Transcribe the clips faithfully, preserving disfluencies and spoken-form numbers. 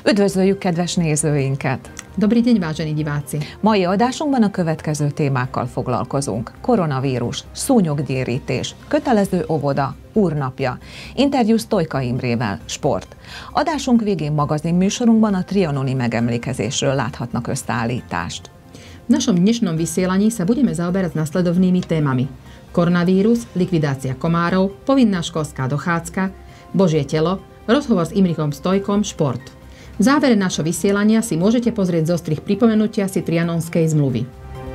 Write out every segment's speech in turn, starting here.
Üdvözöljük kedves nézőinket! Dobrý deň, vážení diváci! Mai adásunkban a következő témákkal foglalkozunk. Koronavírus, szúnyoggyérítés, kötelező óvoda, úrnapja, interjú Sztojka Imrével, sport. Adásunk végén magazin műsorunkban a trianoni megemlékezésről láthatnak összeállítást. V našom dnešnom vysielaní sa budeme zaoberať s nasledovnými témami. Koronavírus, likvidácia komárov, povinná školská dochádzka, Božie telo, rozhovor s Imrichom Stojkom, šport. V závere nášho vysielania si môžete pozrieť zostrih pripomenutia si Trianonskej zmluvy.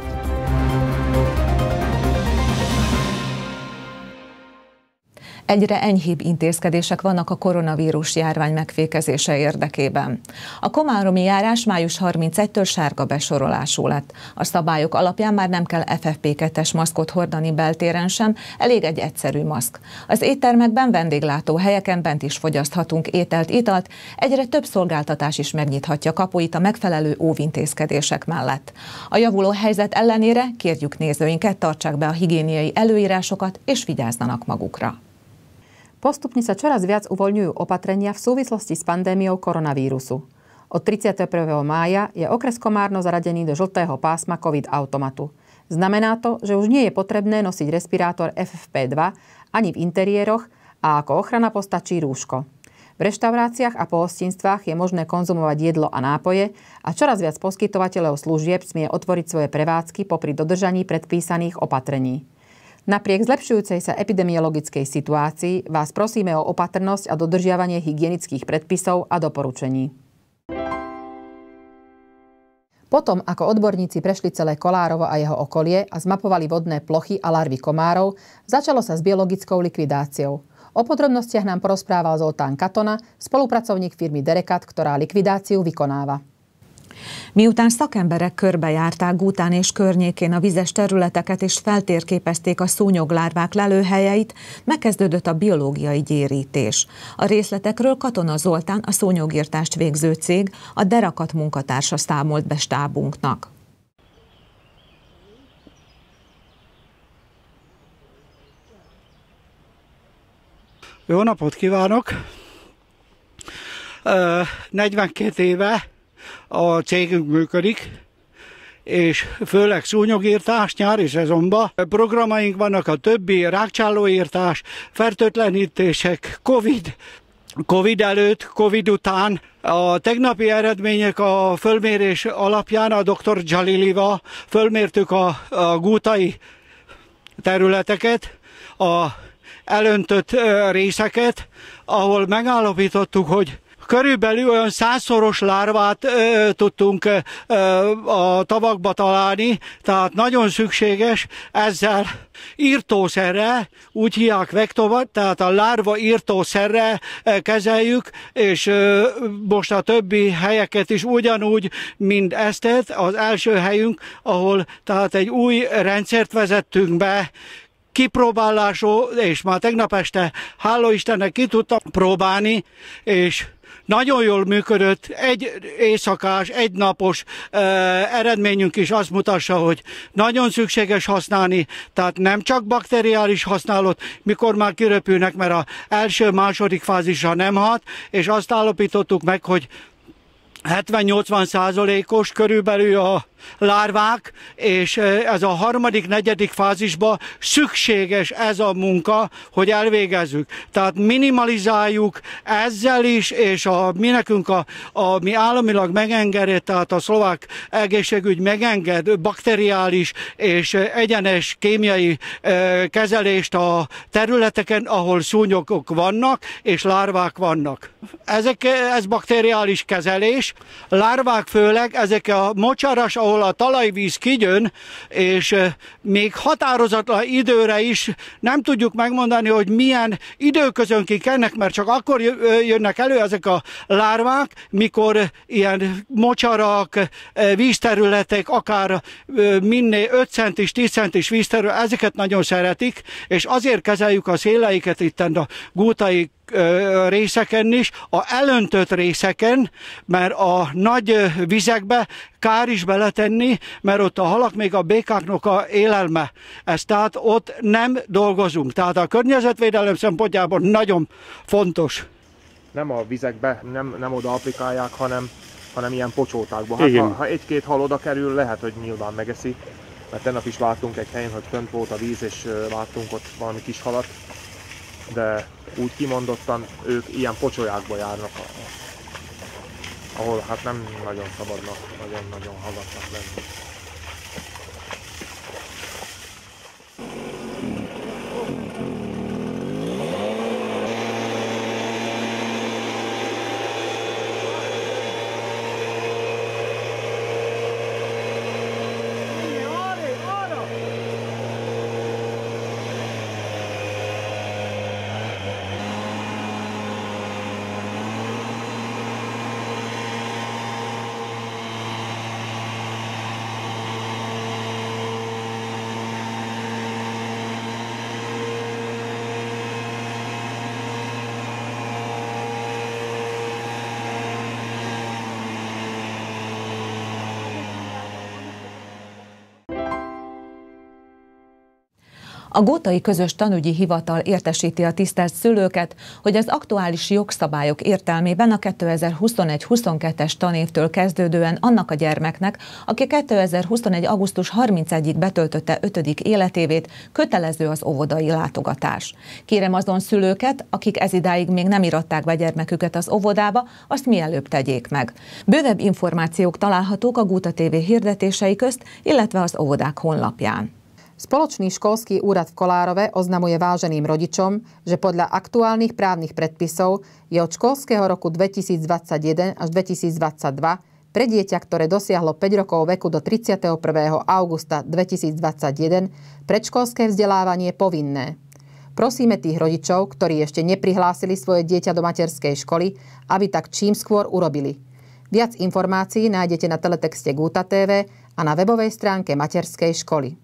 Egyre enyhébb intézkedések vannak a koronavírus járvány megfékezése érdekében. A komáromi járás május harmincegyedikétől sárga besorolású lett. A szabályok alapján már nem kell F F P kettes maszkot hordani beltéren sem, elég egy egyszerű maszk. Az éttermekben, vendéglátóhelyeken bent is fogyaszthatunk ételt, italt, egyre több szolgáltatás is megnyithatja kapuit a megfelelő óvintézkedések mellett. A javuló helyzet ellenére kérjük nézőinket, tartsák be a higiéniai előírásokat és vigyázzanak magukra. Postupne sa čoraz viac uvoľňujú opatrenia v súvislosti s pandémiou koronavírusu. Od tridsiateho prvého mája je okres Komárno zaradený do žltého pásma COVID automatu. Znamená to, že už nie je potrebné nosiť respirátor F F P dva ani v interiéroch a ako ochrana postačí rúško. V reštauráciách a pohostinstvách je možné konzumovať jedlo a nápoje a čoraz viac poskytovateľov služieb smie otvoriť svoje prevádzky popri dodržaní predpísaných opatrení. Napriek zlepšujúcej sa epidemiologickej situácii vás prosíme o opatrnosť a dodržiavanie hygienických predpisov a doporučení. Potom, ako odborníci prešli celé Kolárovo a jeho okolie a zmapovali vodné plochy a larvy komárov, začalo sa s biologickou likvidáciou. O podrobnostiach nám porozprával Zoltán Katona, spolupracovník firmy Derekat, ktorá likvidáciu vykonáva. Miután szakemberek körbejárták Gútán és környékén a vizes területeket és feltérképezték a szúnyoglárvák lelőhelyeit, megkezdődött a biológiai gyérítés. A részletekről Katona Zoltán, a szúnyogírtást végző cég, a Derekat munkatársa számolt be stábunknak. Jó napot kívánok! negyvenkét éve a cégünk működik, és főleg szúnyogírtás nyári szezonban. Programaink vannak a többi, rákcsálóírtás, fertőtlenítések, Covid, Covid előtt, Covid után. A tegnapi eredmények a fölmérés alapján a doktor Jalilival fölmértük a, a gútai területeket, a elöntött részeket, ahol megállapítottuk, hogy körülbelül olyan százszoros lárvát ö, tudtunk ö, a tavakba találni, tehát nagyon szükséges ezzel írtószerrel, úgy hívják vektorban, tehát a lárva írtószerrel kezeljük, és ö, most a többi helyeket is ugyanúgy, mint ezt, az első helyünk, ahol tehát egy új rendszert vezettünk be, kipróbálásról, és már tegnap este, hála Istennek, ki tudtam próbálni, és nagyon jól működött, egy éjszakás, egy napos uh, eredményünk is azt mutassa, hogy nagyon szükséges használni, tehát nem csak bakteriális használat, mikor már kiröpülnek, mert az első-második fázisra nem hat, és azt állapítottuk meg, hogy hetven-nyolcvan százalékos körülbelül a lárvák, és ez a harmadik, negyedik fázisban szükséges ez a munka, hogy elvégezzük. Tehát minimalizáljuk ezzel is, és a, mi nekünk a, a mi államilag megengedett, tehát a szlovák egészségügy megenged bakteriális és egyenes kémiai e, kezelést a területeken, ahol szúnyogok vannak, és lárvák vannak. Ezek, ez bakteriális kezelés, lárvák főleg, ezek a mocsaras, ahol a talajvíz kigyön, és még határozatlan időre is nem tudjuk megmondani, hogy milyen időközönként ennek, mert csak akkor jönnek elő ezek a lárvák, mikor ilyen mocsarak, vízterületek, akár minél öt centis, tíz centis vízterület, ezeket nagyon szeretik, és azért kezeljük a széleiket itt a gútai részeken is, a elöntött részeken, mert a nagy vizekbe kár is beletenni, mert ott a halak még a békáknak a élelme. Ez tehát ott nem dolgozunk. Tehát a környezetvédelem szempontjából nagyon fontos. nem a vizekbe, nem, nem oda applikálják, hanem, hanem ilyen pocsótákba. Hát, ha, ha egy-két hal oda kerül, lehet, hogy nyilván megeszi. Mert tegnap is láttunk egy helyen, hogy fönt volt a víz, és láttunk ott valami kis halat. De úgy kimondottan ők ilyen pocsolyákba járnak, ahol hát nem nagyon szabadnak, nagyon-nagyon hallgatnak lenni. A Gótai Közös Tanügyi Hivatal értesíti a tisztelt szülőket, hogy az aktuális jogszabályok értelmében a kétezer-huszonegy huszonkettes tanévtől kezdődően annak a gyermeknek, aki kétezer-huszonegy augusztus harmincegyedikéig betöltötte ötödik életévét, kötelező az óvodai látogatás. Kérem azon szülőket, akik ezidáig még nem iratták be gyermeküket az óvodába, azt mielőbb tegyék meg. Bővebb információk találhatók a Góta té vé hirdetései közt, illetve az óvodák honlapján. Spoločný školský úrad v Kolárove oznamuje váženým rodičom, že podľa aktuálnych právnych predpisov je od školského roku dvetisícdvadsaťjeden až dvetisícdvadsaťdva pre dieťa, ktoré dosiahlo päť rokov veku do tridsiateho prvého augusta dvetisícdvadsaťjeden, predškolské vzdelávanie povinné. Prosíme tých rodičov, ktorí ešte neprihlásili svoje dieťa do materskej školy, aby tak čím skôr urobili. Viac informácií nájdete na teletexte Góta té vé a na webovej stránke materskej školy.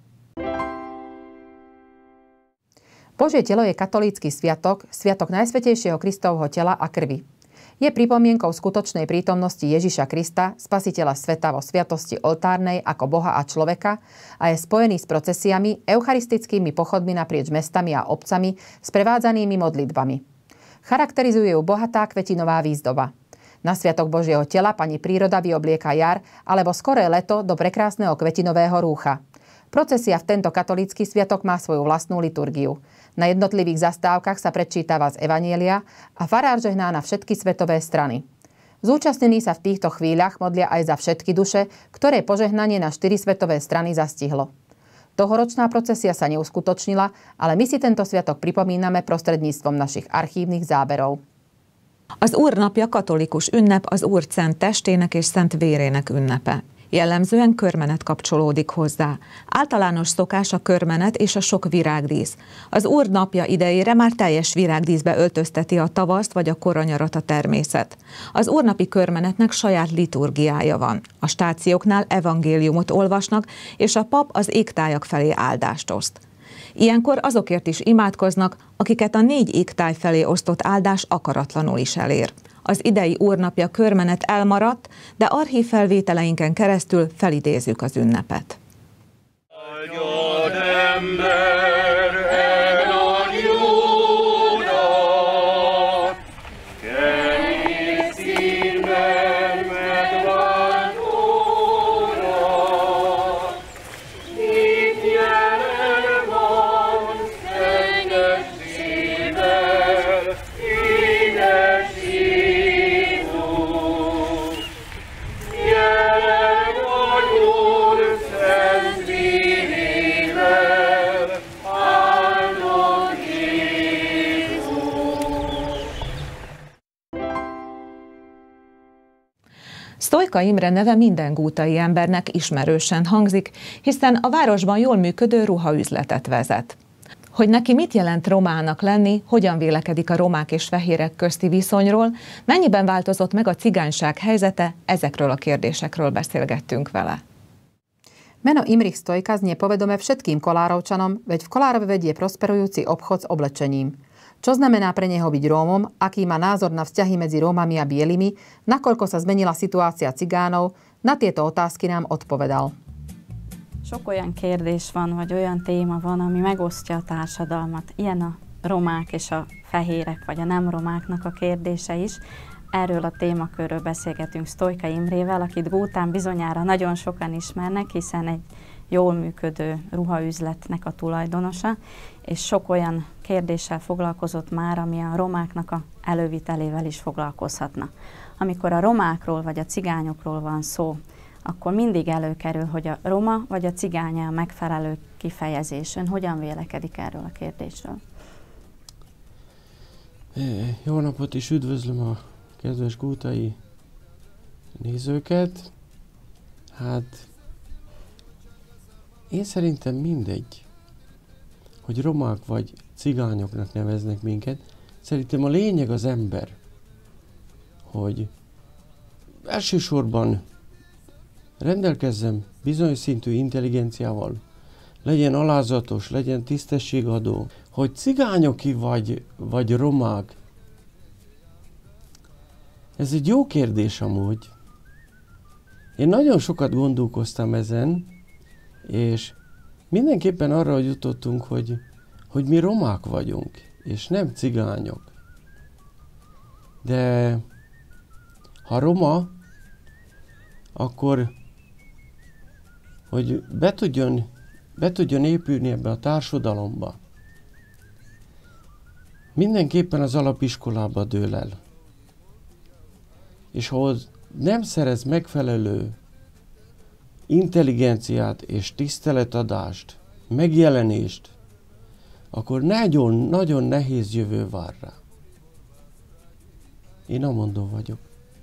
Božie telo je katolícky sviatok, sviatok Najsvätejšieho Kristovho tela a krvi. Je pripomienkou skutočnej prítomnosti Ježiša Krista, spasiteľa sveta vo sviatosti oltárnej ako Boha a človeka a je spojený s procesiami, eucharistickými pochodmi naprieč mestami a obcami, sprevádzanými modlitbami. Charakterizuje ju bohatá kvetinová výzdoba. Na sviatok Božieho tela pani príroda vyoblieka jar alebo skoré leto do prekrásneho kvetinového rúcha. Procesia v tento katolícky sviatok má svoju vlastnú liturgiu. Na jednotlivých zastávkach sa prečítava z Evanielia a farár žehná na všetky svetové strany. Zúčastnení sa v týchto chvíľach modlia aj za všetky duše, ktoré požehnanie na štyri svetové strany zastihlo. Tohoročná procesia sa neuskutočnila, ale my si tento sviatok pripomíname prostredníctvom našich archívnych záberov. Az Úr napja katolikus ünnep, az Úr szent testének és szent vérének ünnepe. Jellemzően körmenet kapcsolódik hozzá. Általános szokás a körmenet és a sok virágdísz. Az Úr napja idejére már teljes virágdíszbe öltözteti a tavaszt vagy a koranyarat a természet. Az úrnapi körmenetnek saját liturgiája van. A stációknál evangéliumot olvasnak, és a pap az égtájak felé áldást oszt. Ilyenkor azokért is imádkoznak, akiket a négy égtáj felé osztott áldás akaratlanul is elér. Az idei úrnapja körmenet elmaradt, de archív felvételeinken keresztül felidézzük az ünnepet. Sztojka Imre neve minden gótai embernek ismerősen hangzik, hiszen a városban jól működő ruhaüzletet vezet. Hogy neki mit jelent romának lenni, hogyan vélekedik a romák és fehérek közti viszonyról, mennyiben változott meg a cigányság helyzete, ezekről a kérdésekről beszélgettünk vele. Meno Imrich Stojka znie povedome všetkým Kolárovčanom, veď v Kolárove vedie prosperujúci obchod s oblečením. Čo znamená pre neho byť Rómom, aký má názor na vzťahy medzi Rómami a bielými, nakoľko sa zmenila situácia cigánov, na tieto otázky nám odpovedal. Sok olyan kérdés van, vagy olyan téma van, ami megosztja a társadalmat. Ilyen a romák és a fehérek, vagy a nem romáknak a kérdése is. Erről a témakörről beszélgetünk Sztojka Imrével, akit Gótán bizonyára nagyon sokan ismernek, hiszen egy jól működő ruhaüzletnek a tulajdonosa, és sok olyan kérdéssel foglalkozott már, ami a romáknak a elővitelével is foglalkozhatna. Amikor a romákról vagy a cigányokról van szó, akkor mindig előkerül, hogy a roma vagy a cigány a megfelelő kifejezés. Ön hogyan vélekedik erről a kérdésről? Jó napot, és üdvözlöm a kedves gótai nézőket. Hát én szerintem mindegy, hogy romák vagy cigányoknak neveznek minket. Szerintem a lényeg az ember, hogy elsősorban rendelkezzem bizonyos szintű intelligenciával, legyen alázatos, legyen tisztességadó, hogy cigányoki vagy, vagy romák. Ez egy jó kérdés amúgy. Én nagyon sokat gondolkoztam ezen, és mindenképpen arra jutottunk, hogy, hogy mi romák vagyunk, és nem cigányok. De ha roma, akkor hogy be tudjon, be tudjon épülni ebbe a társadalomba, mindenképpen az alapiskolába dől el. És ha nem szerez megfelelő intelligenciát és tiszteletadást, megjelenést, akkor nagyon-nagyon nehéz jövő vár rá. Én amondó vagyok.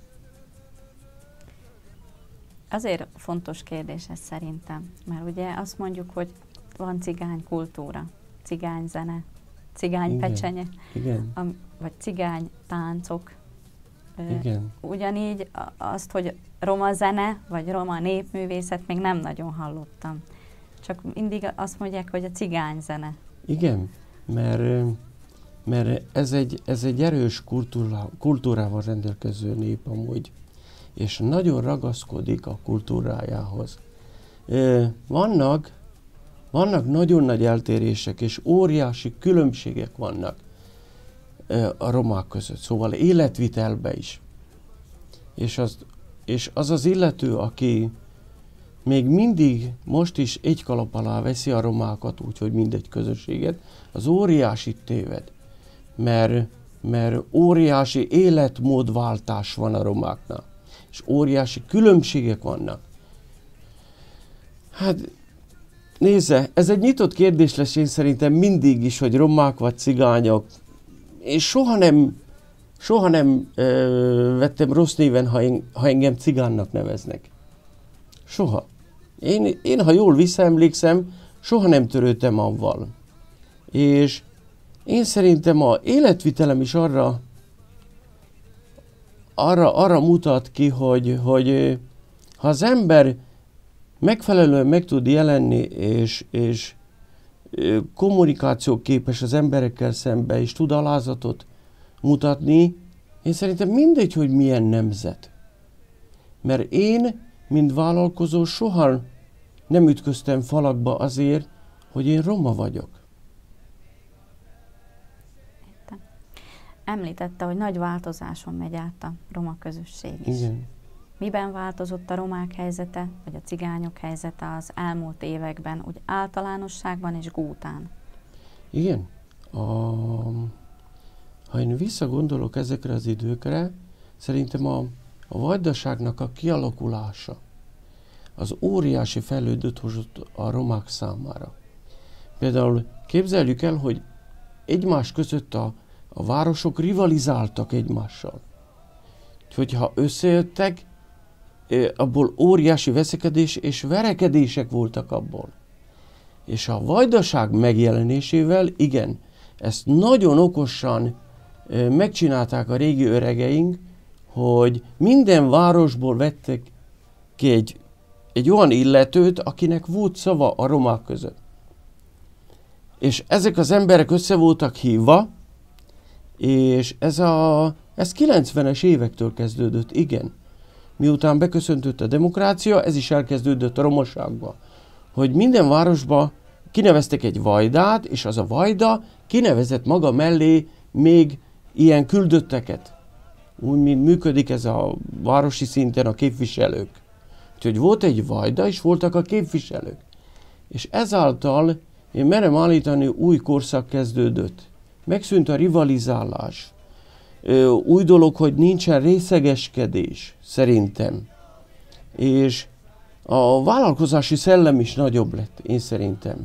Azért fontos kérdés ez szerintem, mert ugye azt mondjuk, hogy van cigány kultúra, cigány zene, cigány Igen. pecsenye, Igen. Am, vagy cigány táncok. Igen. Ugyanígy azt, hogy roma zene, vagy roma népművészet még nem nagyon hallottam. Csak mindig azt mondják, hogy a cigány zene. Igen, mert, mert ez, egy, ez egy erős kultúra, kultúrával rendelkező nép amúgy, és nagyon ragaszkodik a kultúrájához. Vannak, vannak nagyon nagy eltérések, és óriási különbségek vannak a romák között, szóval életvitelbe is. És az, és az az illető, aki még mindig most is egy kalap alá veszi a romákat, úgyhogy mindegy közösséget, az óriási téved. Mert, mert óriási életmódváltás van a romáknál, és óriási különbségek vannak. Hát nézze, ez egy nyitott kérdés lesz én szerintem mindig is, hogy romák vagy cigányok. Én soha nem, soha nem ö, vettem rossz néven, ha, en, ha engem cigánnak neveznek. Soha. Én, én, ha jól visszaemlékszem, soha nem törődtem avval. És én szerintem az életvitelem is arra, arra, arra mutat ki, hogy, hogy ha az ember megfelelően meg tud jelenni, és, és kommunikációképes az emberekkel szembe, és tud alázatot mutatni, én szerintem mindegy, hogy milyen nemzet. Mert én, mint vállalkozó, soha nem ütköztem falakba azért, hogy én roma vagyok. Említette, hogy nagy változáson megy át a roma közösség is. Igen. Miben változott a romák helyzete, vagy a cigányok helyzete az elmúlt években, úgy általánosságban és Gótán? Igen. A, ha én visszagondolok ezekre az időkre, szerintem a, a vajdaságnak a kialakulása az óriási fejlődőt hozott a romák számára. Például képzeljük el, hogy egymás között a, a városok rivalizáltak egymással. Hogyha összejöttek, abból óriási veszekedés és verekedések voltak abból. És a vajdaság megjelenésével, igen, ezt nagyon okosan megcsinálták a régi öregeink, hogy minden városból vettek ki egy, egy olyan illetőt, akinek volt szava a romák között. És ezek az emberek össze voltak hívva, és ez a ez kilencvenes évektől kezdődött, igen. Miután beköszöntött a demokrácia, ez is elkezdődött a romaságba. Hogy minden városba kineveztek egy vajdát, és az a vajda kinevezett maga mellé még ilyen küldötteket. Úgy, mint működik ez a városi szinten a képviselők. Úgyhogy volt egy vajda, és voltak a képviselők. És ezáltal én merem állítani, új korszak kezdődött. Megszűnt a rivalizálás. Új dolog, hogy nincsen részegeskedés, szerintem. És a vállalkozási szellem is nagyobb lett, én szerintem.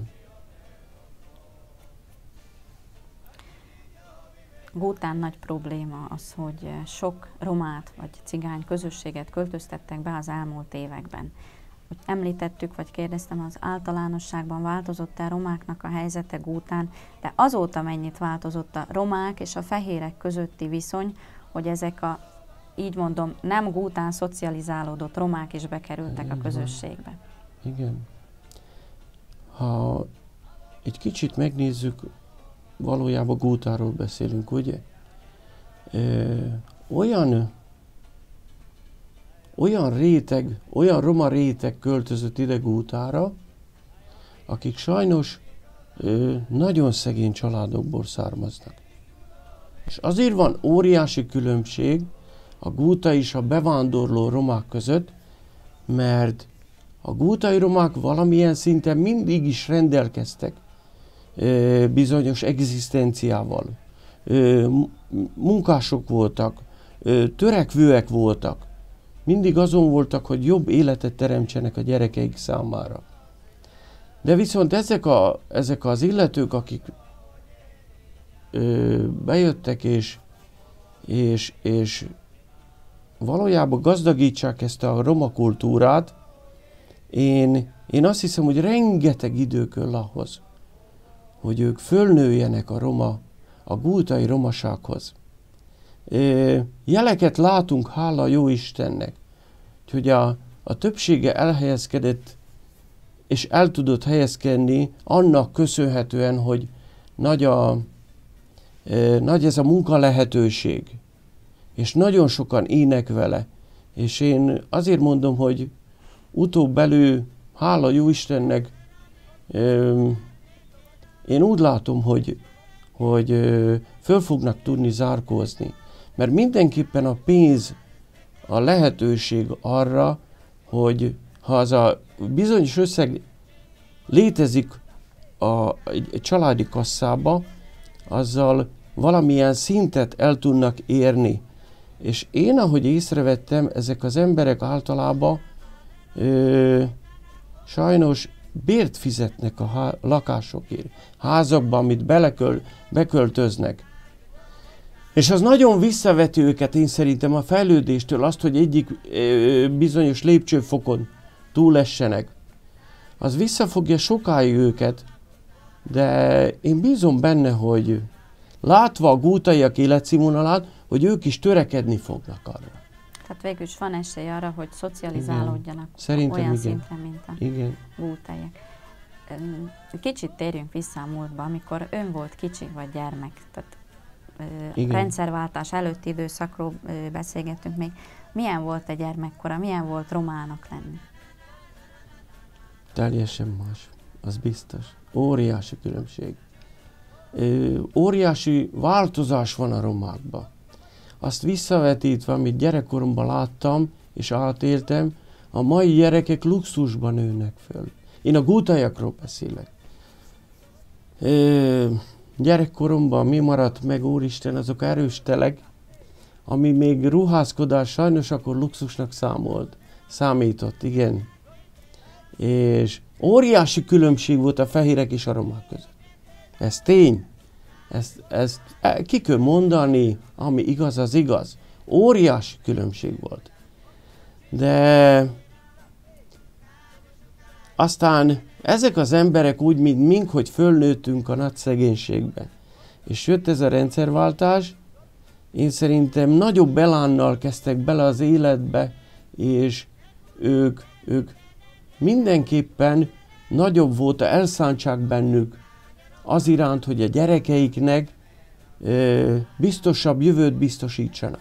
Bhután nagy probléma az, hogy sok romát vagy cigány közösséget költöztettek be az elmúlt években. Hogy említettük, vagy kérdeztem, az általánosságban változott-e a romáknak a helyzete Bhután, de azóta mennyit változott a romák és a fehérek közötti viszony, hogy ezek a, így mondom, nem Bhután szocializálódott romák is bekerültek a közösségbe. Igen. Ha egy kicsit megnézzük, valójában Bhutánról beszélünk, ugye? Ö, olyan, olyan réteg, olyan roma réteg költözött ide Bhutánra, akik sajnos ö, nagyon szegény családokból származnak. És azért van óriási különbség a gútai és a bevándorló romák között, mert a gútai romák valamilyen szinten mindig is rendelkeztek bizonyos egzisztenciával. Munkások voltak, törekvőek voltak. Mindig azon voltak, hogy jobb életet teremtsenek a gyerekeik számára. De viszont ezek, a, ezek az illetők, akik bejöttek és, és, és valójában gazdagítsák ezt a roma kultúrát, én, én azt hiszem, hogy rengeteg idő kell ahhoz, hogy ők fölnőjenek a roma, a gútai romasághoz. Jeleket látunk, hála jó Istennek, hogy a, a többsége elhelyezkedett, és el tudott helyezkedni annak köszönhetően, hogy nagy, a, nagy ez a munka lehetőség, és nagyon sokan ének vele. És én azért mondom, hogy utóbb elő, hála jó Istennek, én úgy látom, hogy, hogy föl fognak tudni zárkózni. Mert mindenképpen a pénz a lehetőség arra, hogy ha az a bizonyos összeg létezik a, egy, egy családi kasszába, azzal valamilyen szintet el tudnak érni. És én, ahogy észrevettem, ezek az emberek általában ö, sajnos bért fizetnek a há lakásokért, házakban, amit beleköl, beköltöznek. És az nagyon visszaveti őket, én szerintem a fejlődéstől, azt, hogy egyik ö, bizonyos lépcsőfokon túlessenek. Az visszafogja sokáig őket, de én bízom benne, hogy látva a gútaiak életszínvonalát, hogy ők is törekedni fognak arra. Tehát végül is van esély arra, hogy szocializálódjanak Szerintem olyan igen. szintre, mint a Igen. gútaiak. Kicsit térjünk vissza a múltba, amikor ön volt kicsi vagy gyermek, tehát igen. rendszerváltás előtti időszakról beszélgettünk még. Milyen volt a gyermekkora, milyen volt romának lenni? Teljesen más, az biztos. Óriási különbség. Ö, óriási változás van a romákban. Azt visszavetítve, amit gyerekkoromban láttam és átéltem, a mai gyerekek luxusban nőnek föl. Én a gútaiakról beszélek. Ö, gyerekkoromban mi maradt meg, úristen, azok erős telek, ami még ruházkodás sajnos akkor luxusnak számolt, számított, igen. És óriási különbség volt a fehérek és a romák között. Ez tény. Ezt, ezt ki kell mondani, ami igaz, az igaz. Óriási különbség volt. De aztán ezek az emberek úgy, mint mink, hogy fölnőttünk a nagy szegénységbe. És jött ez a rendszerváltás, én szerintem nagyobb elánnal kezdtek bele az életbe, és ők, ők mindenképpen nagyobb volt a elszántság bennük az iránt, hogy a gyerekeiknek ö, biztosabb jövőt biztosítsanak.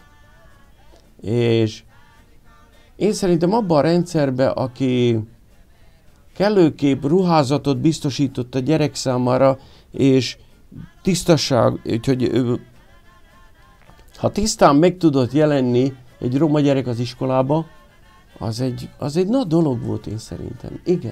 És én szerintem abban a rendszerben, aki kellőképp ruházatot biztosított a gyerek számára, és tisztaság, úgyhogy ha tisztán meg tudott jelenni egy roma gyerek az iskolába, az egy, az egy nagy dolog volt, én szerintem. Igen.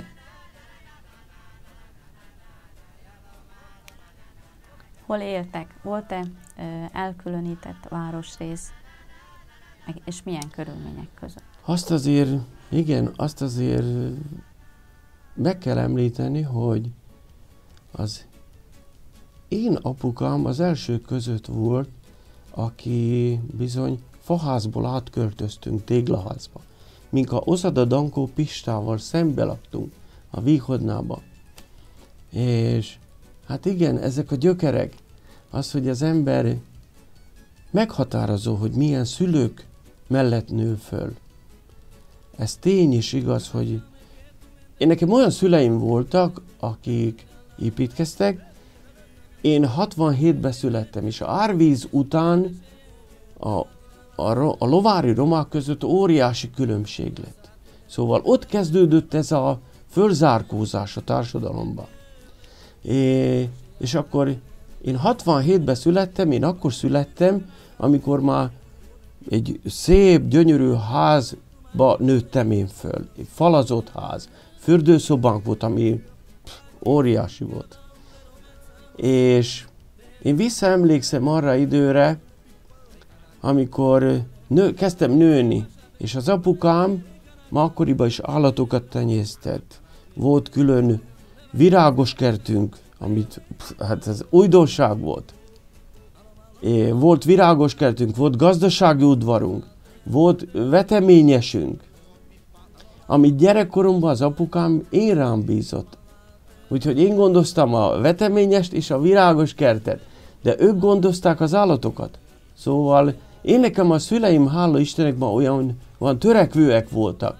Hol éltek? Volt-e ö, elkülönített városrész, és milyen körülmények között? Azt azért, igen, azt azért meg kell említeni, hogy az én apukám az első között volt, aki bizony faházból átköltöztünk téglaházba. Mink a Oszada Dankó Pistával szembe laktunk a Víghodnába. És hát igen, ezek a gyökerek, az, hogy az ember meghatározó, hogy milyen szülők mellett nő föl. Ez tény is igaz, hogy én nekem olyan szüleim voltak, akik építkeztek. Én hatvanhétben születtem, és a árvíz után a, a, a lovári romák között óriási különbség lett. Szóval ott kezdődött ez a fölzárkózás a társadalomban. É, és akkor én hatvanhétben születtem, én akkor születtem, amikor már egy szép, gyönyörű házba nőttem én föl. Egy falazott ház, fürdőszobánk volt, ami pff, óriási volt. És én visszaemlékszem arra időre, amikor nő, kezdtem nőni, és az apukám ma akkoriban is állatokat tenyésztett. Volt külön virágos kertünk, amit, hát ez újdonság volt. É, volt virágos kertünk, volt gazdasági udvarunk, volt veteményesünk, amit gyerekkoromban az apukám én rám bízott. Úgyhogy én gondoztam a veteményest és a virágos kertet, de ők gondozták az állatokat. Szóval én nekem a szüleim, hála Istennek, ma olyan, olyan törekvőek voltak.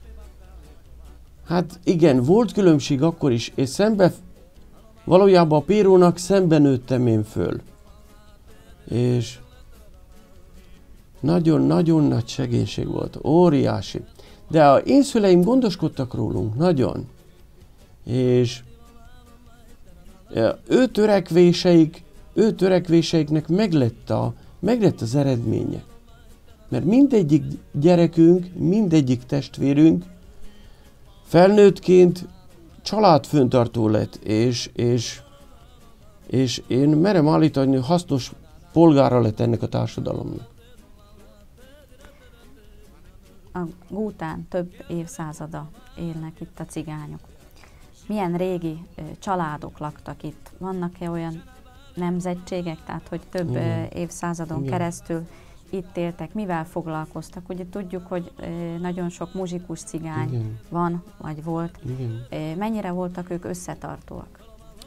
Hát igen, volt különbség akkor is, és szembe, valójában a Pérónak szemben nőttem én föl. És nagyon-nagyon nagy segénység volt, óriási. De az én szüleim gondoskodtak rólunk, nagyon. És ő törekvéseik, ő törekvéseiknek meglett, a, meglett az eredménye. Mert mindegyik gyerekünk, mindegyik testvérünk felnőttként családföntartó lett, és, és, és én merem állítani, hogy hasznos polgára lett ennek a társadalomnak. A Gútán több évszázada élnek itt a cigányok. Milyen régi ö, családok laktak itt? Vannak-e olyan nemzetségek, tehát hogy több ö, évszázadon Igen. keresztül itt éltek? Mivel foglalkoztak? Ugye tudjuk, hogy ö, nagyon sok muzsikus cigány Igen. van, vagy volt. Ö, mennyire voltak ők összetartóak?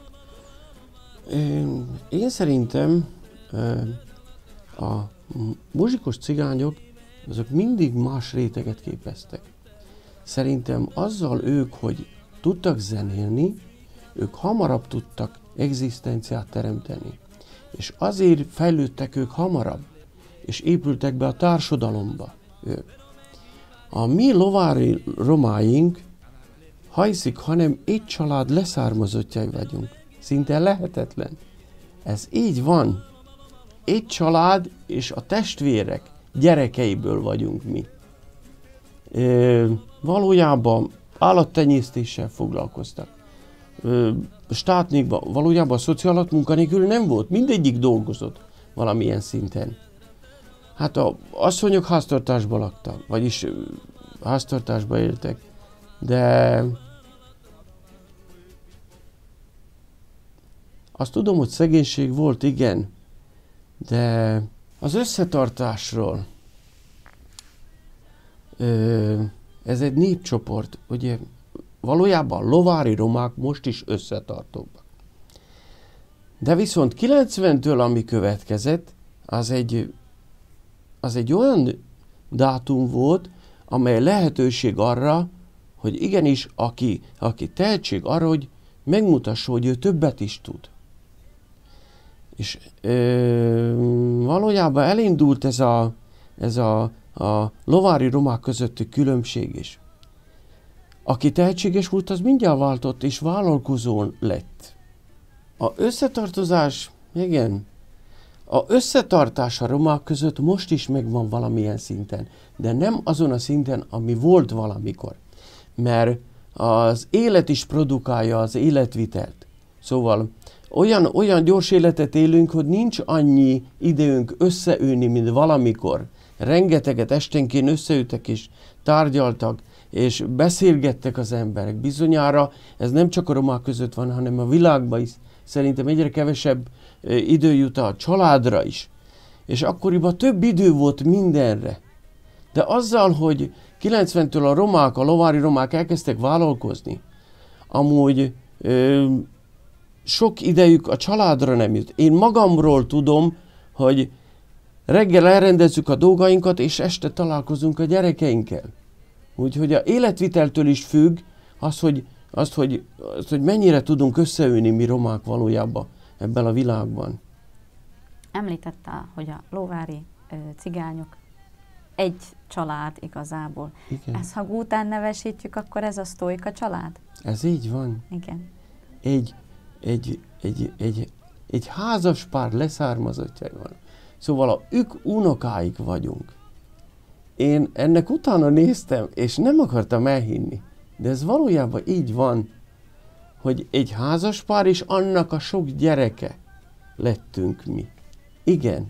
Én, én szerintem ö, a muzsikus cigányok azok mindig más réteget képeztek. Szerintem azzal ők, hogy tudtak zenélni, ők hamarabb tudtak egzisztenciát teremteni. És azért fejlődtek ők hamarabb, és épültek be a társadalomba ők. A mi lovári romáink, ha hiszik, hanem egy család leszármazottjai vagyunk. Szinte lehetetlen. Ez így van. Egy család és a testvérek gyerekeiből vagyunk mi. E, valójában állattenyésztéssel foglalkoztak. E, státnékban valójában a szociálat munkanélkül nem volt. Mindegyik dolgozott valamilyen szinten. Hát az asszonyok háztartásban laktak, vagyis háztartásban éltek. De azt tudom, hogy szegénység volt, igen. De az összetartásról, ez egy népcsoport, ugye valójában lovári romák most is összetartóbbak. De viszont kilencventől, ami következett, az egy, az egy olyan dátum volt, amely lehetőség arra, hogy igenis, aki, aki tehetség arra, hogy megmutassa, hogy ő többet is tud. És ö, valójában elindult ez a, ez a, a lovári romák közötti különbség is. aki tehetséges volt, az mindjárt váltott, és vállalkozón lett. A összetartozás, igen, a összetartás a romák között most is megvan valamilyen szinten, de nem azon a szinten, ami volt valamikor. Mert az élet is produkálja az életvitelt. Szóval olyan, olyan gyors életet élünk, hogy nincs annyi időnk összeülni, mint valamikor. Rengeteget esténként összeültek és tárgyaltak, és beszélgettek az emberek. Bizonyára ez nem csak a romák között van, hanem a világban is. Szerintem egyre kevesebb idő jut a családra is. És akkoriban több idő volt mindenre. De azzal, hogy kilencventől a romák, a lovári romák elkezdtek vállalkozni, amúgy ö, sok idejük a családra nem jut. Én magamról tudom, hogy reggel elrendezzük a dolgainkat, és este találkozunk a gyerekeinkkel. Úgyhogy a életviteltől is függ az, hogy, az, hogy, az, hogy mennyire tudunk összeülni mi romák valójában ebben a világban. Említette, hogy a lovári ö, cigányok egy család igazából. Igen. Ezt ha Gútán nevesítjük, akkor ez a sztóika család? Ez így van. Igen. Egy, egy, egy, egy, egy házas pár leszármazottjai van. Szóval a ők unokáik vagyunk. Én ennek utána néztem, és nem akartam elhinni. De ez valójában így van, hogy egy házas pár és annak a sok gyereke lettünk mi. Igen.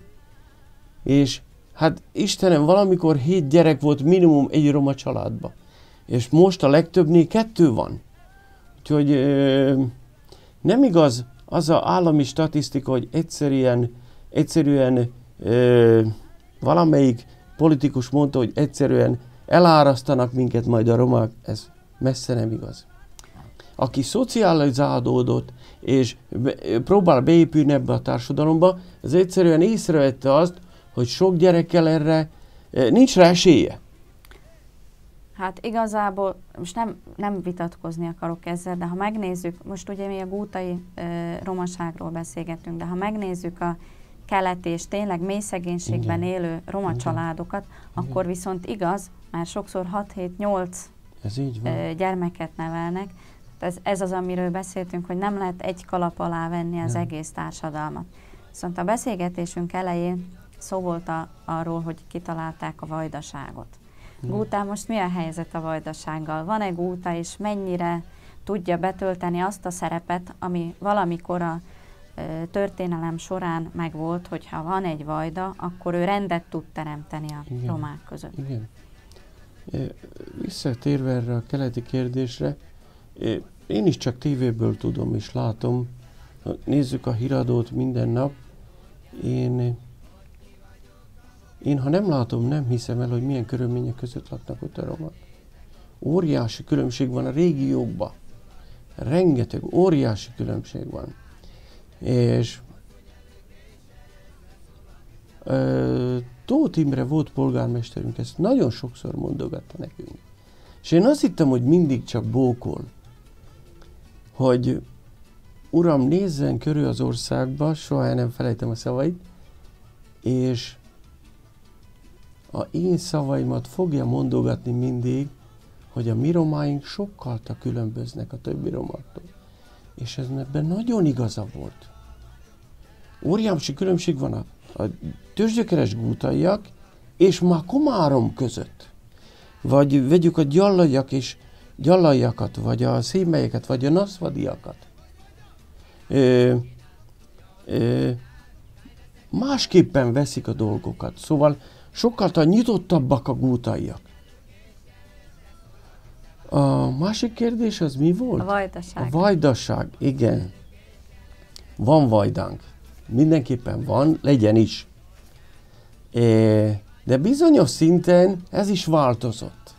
És hát Istenem, valamikor hét gyerek volt minimum egy roma családban. És most a legtöbbnél kettő van. Úgyhogy ö, nem igaz az az állami statisztika, hogy egyszerűen, egyszerűen ö, valamelyik politikus mondta, hogy egyszerűen elárasztanak minket majd a romák. Ez messze nem igaz. Aki szocializálódott és be, próbál beépülni ebbe a társadalomba, az egyszerűen észrevette azt, hogy sok gyerekkel erre nincs rá esélye. Hát igazából, most nem, nem vitatkozni akarok ezzel, de ha megnézzük, most ugye mi a gútai e, romaságról beszélgetünk, de ha megnézzük a keleti és tényleg mély szegénységben Igen. élő roma Igen. családokat, Igen. akkor viszont igaz, már sokszor hat hét nyolc gyermeket nevelnek. Ez, ez az, amiről beszéltünk, hogy nem lehet egy kalap alá venni az Nem. egész társadalmat. Viszont a beszélgetésünk elején szó volt a, arról, hogy kitalálták a vajdaságot. Gútán most mi a helyzet a vajdasággal? Van-e Gúta, és mennyire tudja betölteni azt a szerepet, ami valamikor a e, történelem során megvolt, hogy ha van egy vajda, akkor ő rendet tud teremteni a Igen. romák között. Igen. Visszatérve erre a keleti kérdésre, én is csak tévéből tudom és látom, nézzük a híradót minden nap, én, én ha nem látom, nem hiszem el, hogy milyen körülmények között laknak ott a romák. Óriási különbség van a régiókban. Rengeteg, óriási különbség van. És ö, Tóth Imre volt polgármesterünk, ezt nagyon sokszor mondogatta nekünk. És én azt hittem, hogy mindig csak bókol, hogy Uram, nézzen körül az országba, soha nem felejtem a szavait, és a én szavaimat fogja mondogatni mindig, hogy a mi romáink sokkal különböznek a többi romáktól. És ez ebben nagyon igaza volt. Óriási különbség van a, a tőzsgyökeres gútaiak és már Komárom között. Vagy vegyük a gyallaiak és gyallaiakat, vagy a szémelyeket, vagy a naszvadiakat. Ö, ö, másképpen veszik a dolgokat. Szóval sokkal nyitottabbak a gútaiak. A másik kérdés az mi volt? A vajdaság. A vajdaság, igen. Van vajdánk. Mindenképpen van, legyen is. De bizonyos szinten ez is változott.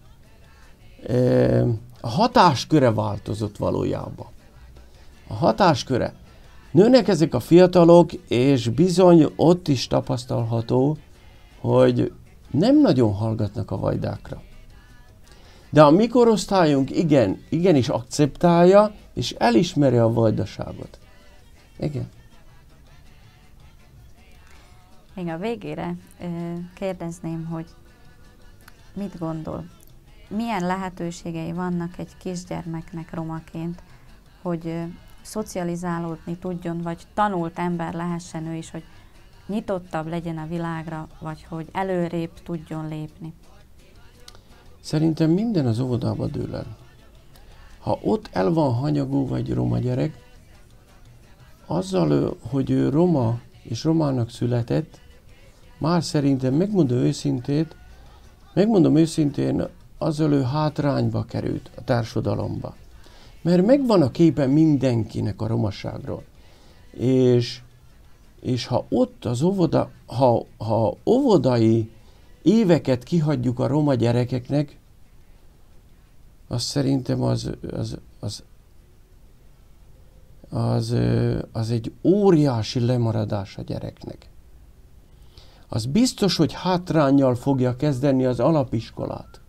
A hatásköre változott valójában. A hatásköre. Nőnek ezek a fiatalok, és bizony ott is tapasztalható, hogy nem nagyon hallgatnak a vajdákra. De a mi korosztályunk igen, igenis akceptálja, és elismeri a vajdaságot. Igen. Még a végére kérdezném, hogy mit gondol? milyen lehetőségei vannak egy kisgyermeknek romaként, hogy szocializálódni tudjon, vagy tanult ember lehessen ő is, hogy nyitottabb legyen a világra, vagy hogy előrébb tudjon lépni? Szerintem minden az óvodába dől el. Ha ott el van hanyagolva egy roma gyerek, azzal, hogy ő roma és romának született, már szerintem, megmondom őszintét, megmondom őszintén, azzal ő hátrányba került a társadalomba. Mert megvan a képe mindenkinek a romaságról. És, és ha ott az óvoda, ha, ha óvodai éveket kihagyjuk a roma gyerekeknek, az szerintem az, az, az, az, az egy óriási lemaradás a gyereknek. Az biztos, hogy hátránnyal fogja kezdeni az alapiskolát.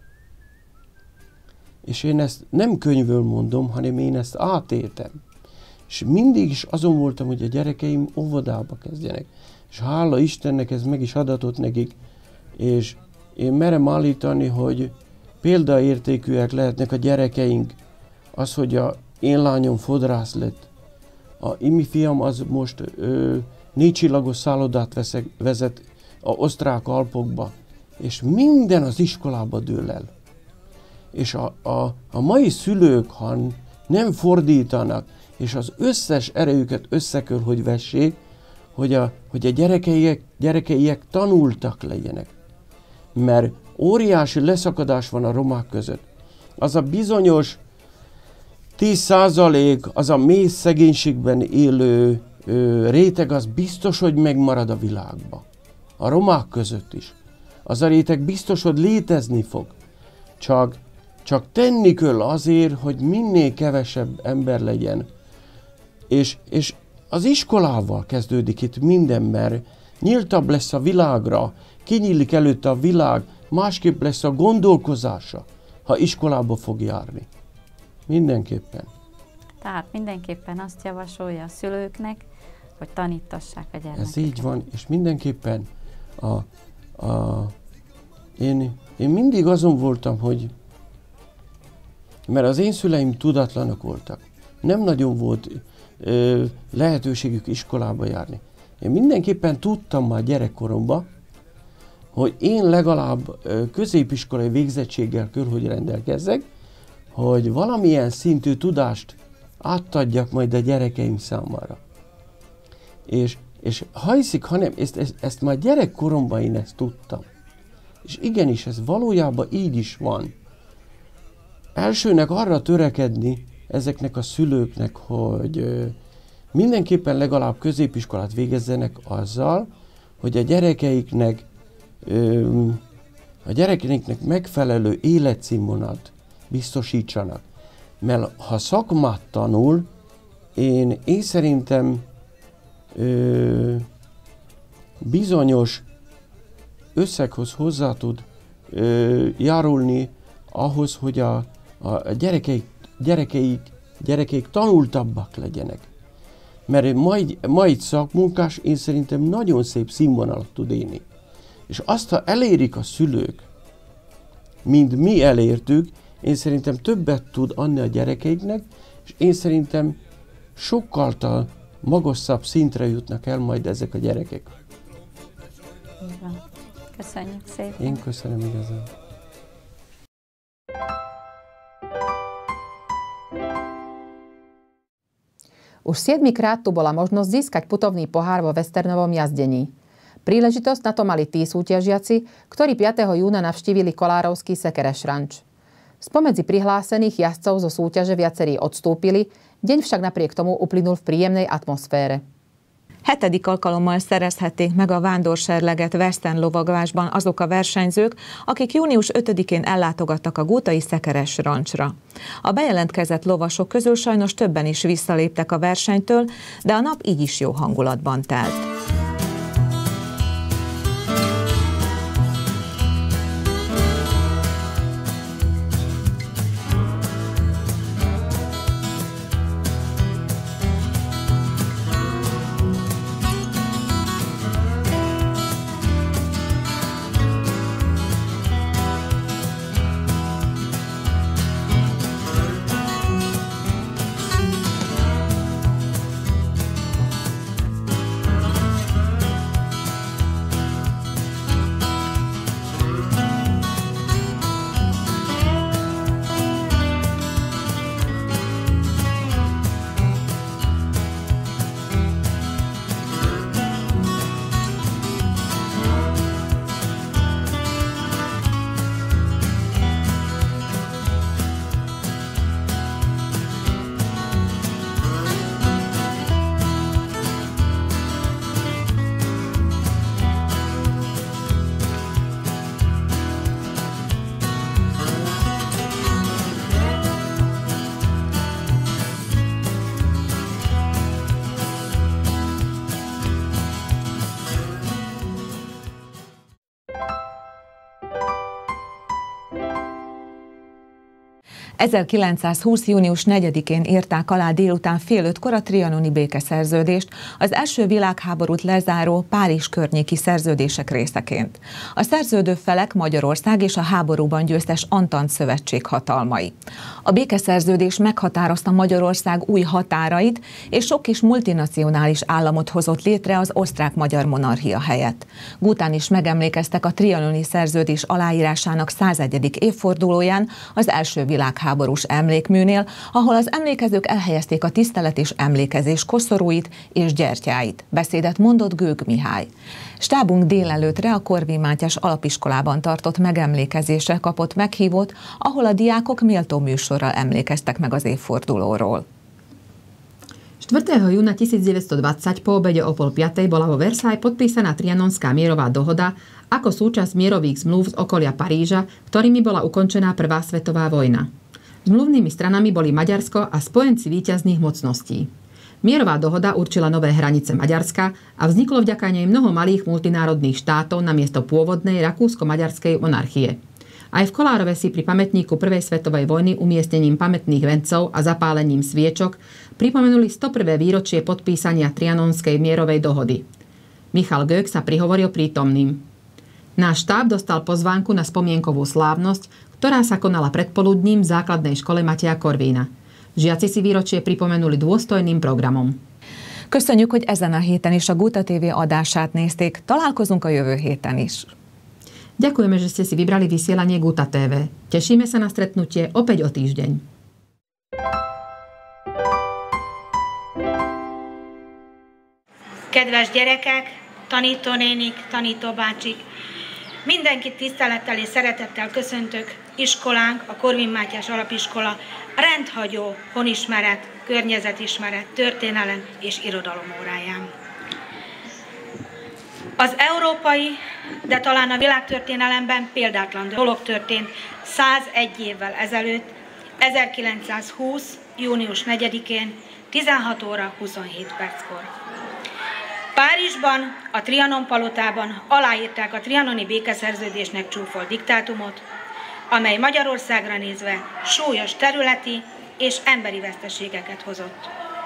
És én ezt nem könyvből mondom, hanem én ezt átéltem. És mindig is azon voltam, hogy a gyerekeim óvodába kezdjenek. És hála Istennek ez meg is adatott nekik. És én merem állítani, hogy példaértékűek lehetnek a gyerekeink. Az, hogy a én lányom fodrász lett. A imi fiam az most ö, négy csillagos szállodát veszek, vezet a osztrák Alpokba. És minden az iskolába dől el. És a, a, a mai szülők, ha nem fordítanak, és az összes erejüket össze kell, hogy vessék, hogy a, hogy a gyerekeiek, gyerekeiek tanultak legyenek. Mert óriási leszakadás van a romák között. Az a bizonyos tíz százalék, az a mély szegénységben élő ö, réteg, az biztos, hogy megmarad a világban. A romák között is. Az a réteg biztos, hogy létezni fog. Csak Csak tenni kell azért, hogy minél kevesebb ember legyen. És, és az iskolával kezdődik itt minden, mert nyíltabb lesz a világra, kinyílik előtte a világ, másképp lesz a gondolkozása, ha iskolába fog járni. Mindenképpen. Tehát mindenképpen azt javasolja a szülőknek, hogy tanítassák a gyermekeket. Ez így van, és mindenképpen a, a, én, én mindig azon voltam, hogy mert az én szüleim tudatlanok voltak. Nem nagyon volt ö, lehetőségük iskolába járni. Én mindenképpen tudtam már gyerekkoromban, hogy én legalább ö, középiskolai végzettséggel kell, hogy rendelkezzek, hogy valamilyen szintű tudást átadjak majd a gyerekeim számára. És, és ha hiszik, hanem ezt, ezt, ezt már gyerekkoromban én ezt tudtam. És igenis, ez valójában így is van. Elsőnek arra törekedni ezeknek a szülőknek, hogy ö, mindenképpen legalább középiskolát végezzenek azzal, hogy a gyerekeiknek, ö, a gyerekeiknek megfelelő életszínvonalat biztosítsanak. Mert ha szakmát tanul, én, én szerintem ö, bizonyos összeghoz hozzá tud ö, járulni ahhoz, hogy a a gyerekeik, gyerekeik, gyerekeik tanultabbak legyenek. Mert majd, majd szakmunkás, én szerintem nagyon szép színvonalat tud élni. És azt, ha elérik a szülők, mint mi elértük, én szerintem többet tud adni a gyerekeiknek, és én szerintem sokkal magasabb szintre jutnak el majd ezek a gyerekek. Így van. Köszönjük szépen. Én köszönöm igazán. Už siedmikrát tu bola možnosť získať putovný pohár vo westernovom jazdení. Príležitosť na to mali tí súťažiaci, ktorí piateho júna navštívili Kolárovský Sekereš ranč. Spomedzi prihlásených jazdcov zo súťaže viacerí odstúpili, deň však napriek tomu uplynul v príjemnej atmoszfére. Hetedik alkalommal szerezhették meg a vándorserleget Western lovagolásban azok a versenyzők, akik június ötödikén ellátogattak a Gótai Szekeres rancsra. A bejelentkezett lovasok közül sajnos többen is visszaléptek a versenytől, de a nap így is jó hangulatban telt. ezerkilencszázhúsz. június negyedikén írták alá délután fél ötkor a trianoni békeszerződést, az első világháborút lezáró Párizs környéki szerződések részeként. A szerződő felek Magyarország és a háborúban győztes Antant szövetség hatalmai. A békeszerződés meghatározta Magyarország új határait, és sok kis multinacionális államot hozott létre az osztrák-magyar monarchia helyett. Gútán is megemlékeztek a trianoni szerződés aláírásának százegyedik évfordulóján az első világháborús emlékműnél, ahol az emlékezők elhelyezték a tisztelet és emlékezés koszorúit és gyertyáit. Beszédet mondott Gőg Mihály. Stábunk délelőttre a Korvin Mátyás alapiskolában tartott megemlékezésre kapott meghívót, ahol a diákok méltó műsorral emlékeztek meg az évfordulóról. štvrtého júna tisícdeväťstodvadsať po obede o pol piatej bola vo Versailles podpísaná trianonská mierová dohoda ako súčasť mierových zmluv z okolia Paríža, ktorými bola ukončená Prvá svetová vojna. Zmluvnými stranami boli Maďarsko a spojenci víťazných mocností. Mierová dohoda určila nové hranice Maďarska a vzniklo vďaka nej mnoho malých multinárodných štátov namiesto pôvodnej rakúsko-maďarskej monarchie. Aj v Kolárove si pri pamätníku Prvej svetovej vojny umiestnením pamätných vencov a zapálením sviečok pripomenuli stoprvé výročie podpísania Trianonskej mierovej dohody. Michal Gök sa prihovoril prítomným. Náš štáb dostal pozvánku na spomienkovú slávnosť, ktorá sa konala predpoludním v základnej škole Mateja Korvína. Žiaci si výročie pripomenuli dôstojným programom. Köszönjük, hogy ezen a héten is a Guta té vé adását nézték. Találkozunk a jövő héten is. Ďakujeme, že ste si vybrali vysielanie Guta té vé. Tešíme sa na stretnutie opäť o týždeň. Kedves gyerekek, tanítónénik, tanítóbácsik, mindenkit tisztelettel és szeretettel köszöntök iskolánk, a Korvin Mátyás Alapiskola rendhagyó honismeret, környezetismeret, történelem és irodalom óráján. Az európai, de talán a világtörténelemben példátlan dolog történt százegy évvel ezelőtt, ezerkilencszázhúsz. június negyedikén, tizenhat óra huszonhét perckor. Párizsban, a Trianon palotában aláírták a trianoni békeszerződésnek csúfolt diktátumot, amely Magyarországra nézve súlyos területi és emberi veszteségeket hozott.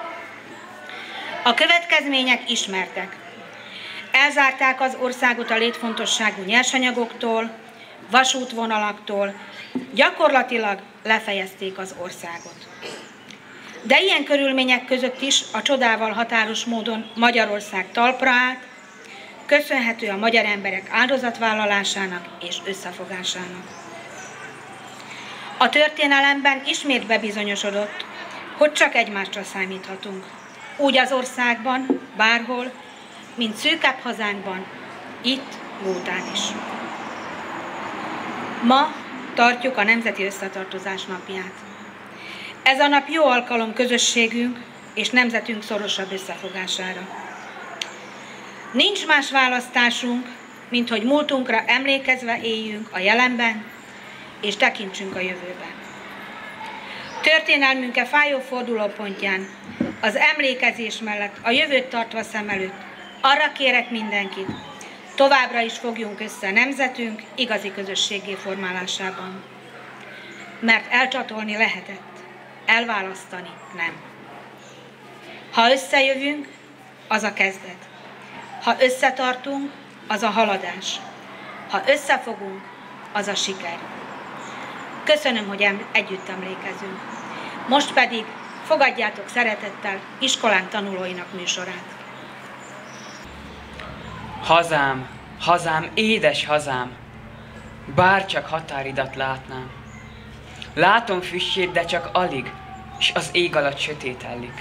A következmények ismertek. Elzárták az országot a létfontosságú nyersanyagoktól, vasútvonalaktól, gyakorlatilag lefejezték az országot. De ilyen körülmények között is a csodával határos módon Magyarország talpra állt, köszönhető a magyar emberek áldozatvállalásának és összefogásának. A történelemben ismét bebizonyosodott, hogy csak egymásra számíthatunk. Úgy az országban, bárhol, mint szűkebb hazánkban, itt, Gútán is. Ma tartjuk a Nemzeti Összetartozás napját. Ez a nap jó alkalom közösségünk és nemzetünk szorosabb összefogására. Nincs más választásunk, mint hogy múltunkra emlékezve éljünk a jelenben, és tekintsünk a jövőbe. Történelmünk-e fájó fordulópontján, az emlékezés mellett a jövőt tartva szem előtt, arra kérek mindenkit, továbbra is fogjunk össze nemzetünk igazi közösséggé formálásában. Mert elcsatolni lehetett, elválasztani nem. Ha összejövünk, az a kezdet. Ha összetartunk, az a haladás. Ha összefogunk, az a siker. Köszönöm, hogy együtt emlékezünk. Most pedig fogadjátok szeretettel iskolánk tanulóinak műsorát. Hazám, hazám, édes hazám, bárcsak határidat látnám. Látom füstjét, de csak alig, s az ég alatt sötétellik.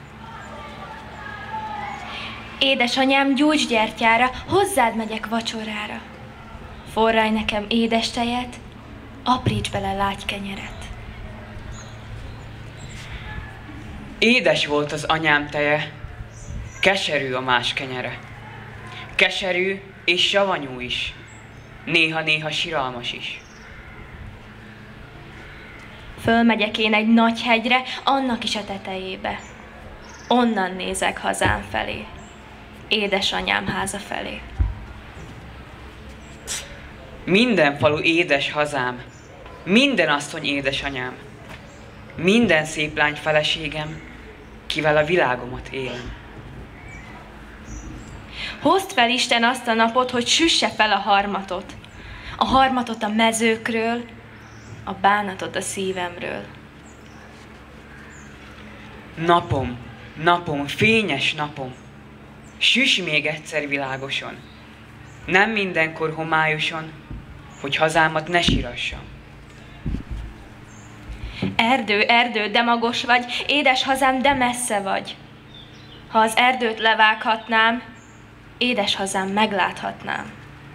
Édesanyám, gyújts gyertyára, hozzád megyek vacsorára. Forralj nekem édes tejet, apríts bele lágy kenyeret. Édes volt az anyám teje, keserű a más kenyere. Keserű és savanyú is, néha-néha siralmas is. Fölmegyek én egy nagy hegyre, annak is a tetejébe. Onnan nézek hazám felé, édesanyám háza felé. Minden falu édes hazám, minden asszony édesanyám. minden szép lány feleségem, kivel a világomat élem. Hozd fel Isten azt a napot, hogy süsse fel a harmatot. A harmatot a mezőkről, a bánatot a szívemről. Napom, napom, fényes napom, süss még egyszer világoson, nem mindenkor homályosan, hogy hazámat ne sírassam. Erdő, erdő, de magos vagy, édes hazám, de messze vagy. Ha az erdőt levághatnám, édes hazám megláthatnám.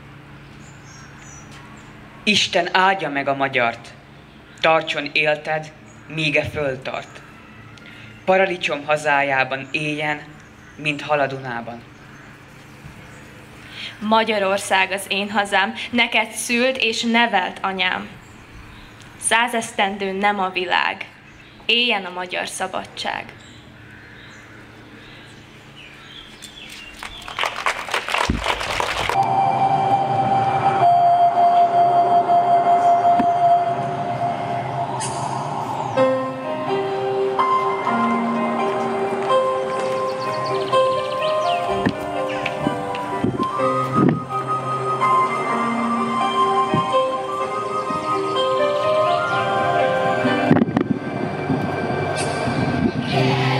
Isten áldja meg a magyart, tartson élted, míg e föltart. Paradicsom hazájában éljen, mint hal a Dunában. Magyarország az én hazám, neked szült és nevelt anyám. Százesztendő nem a világ, éljen a magyar szabadság. Yeah.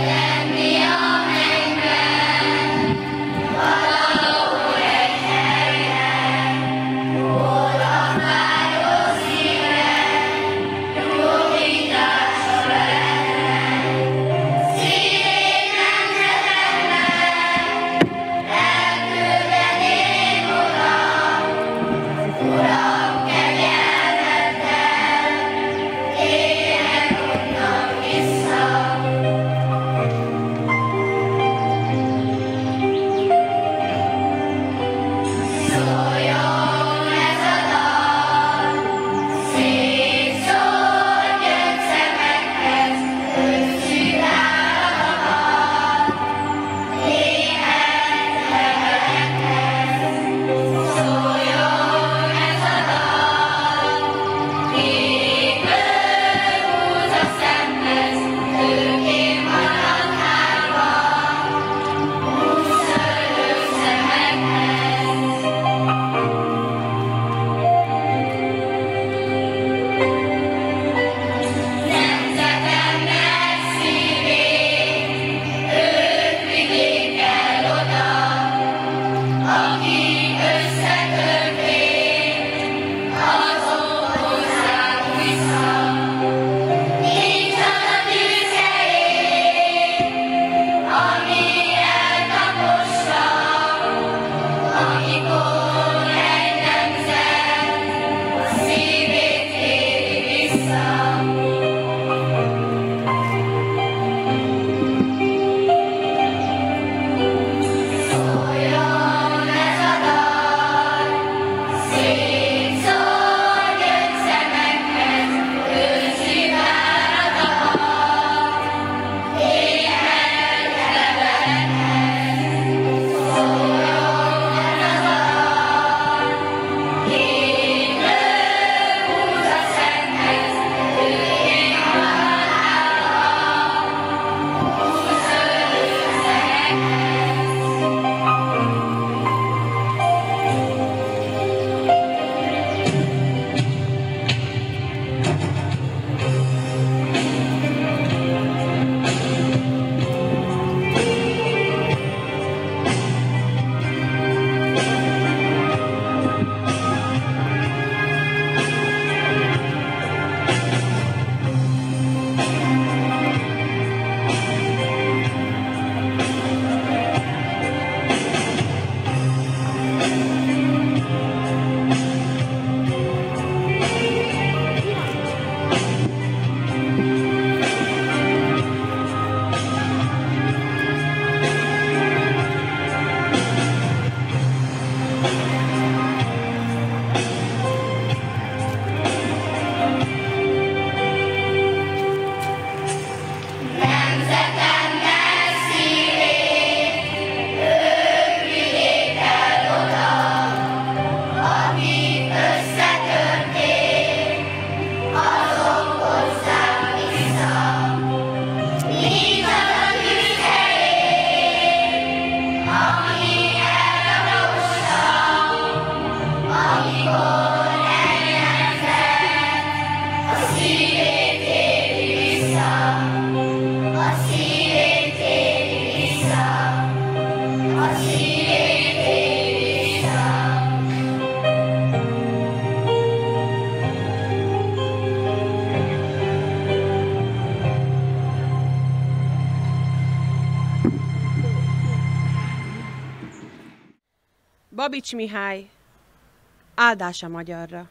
Babics Mihály, áldás a magyarra.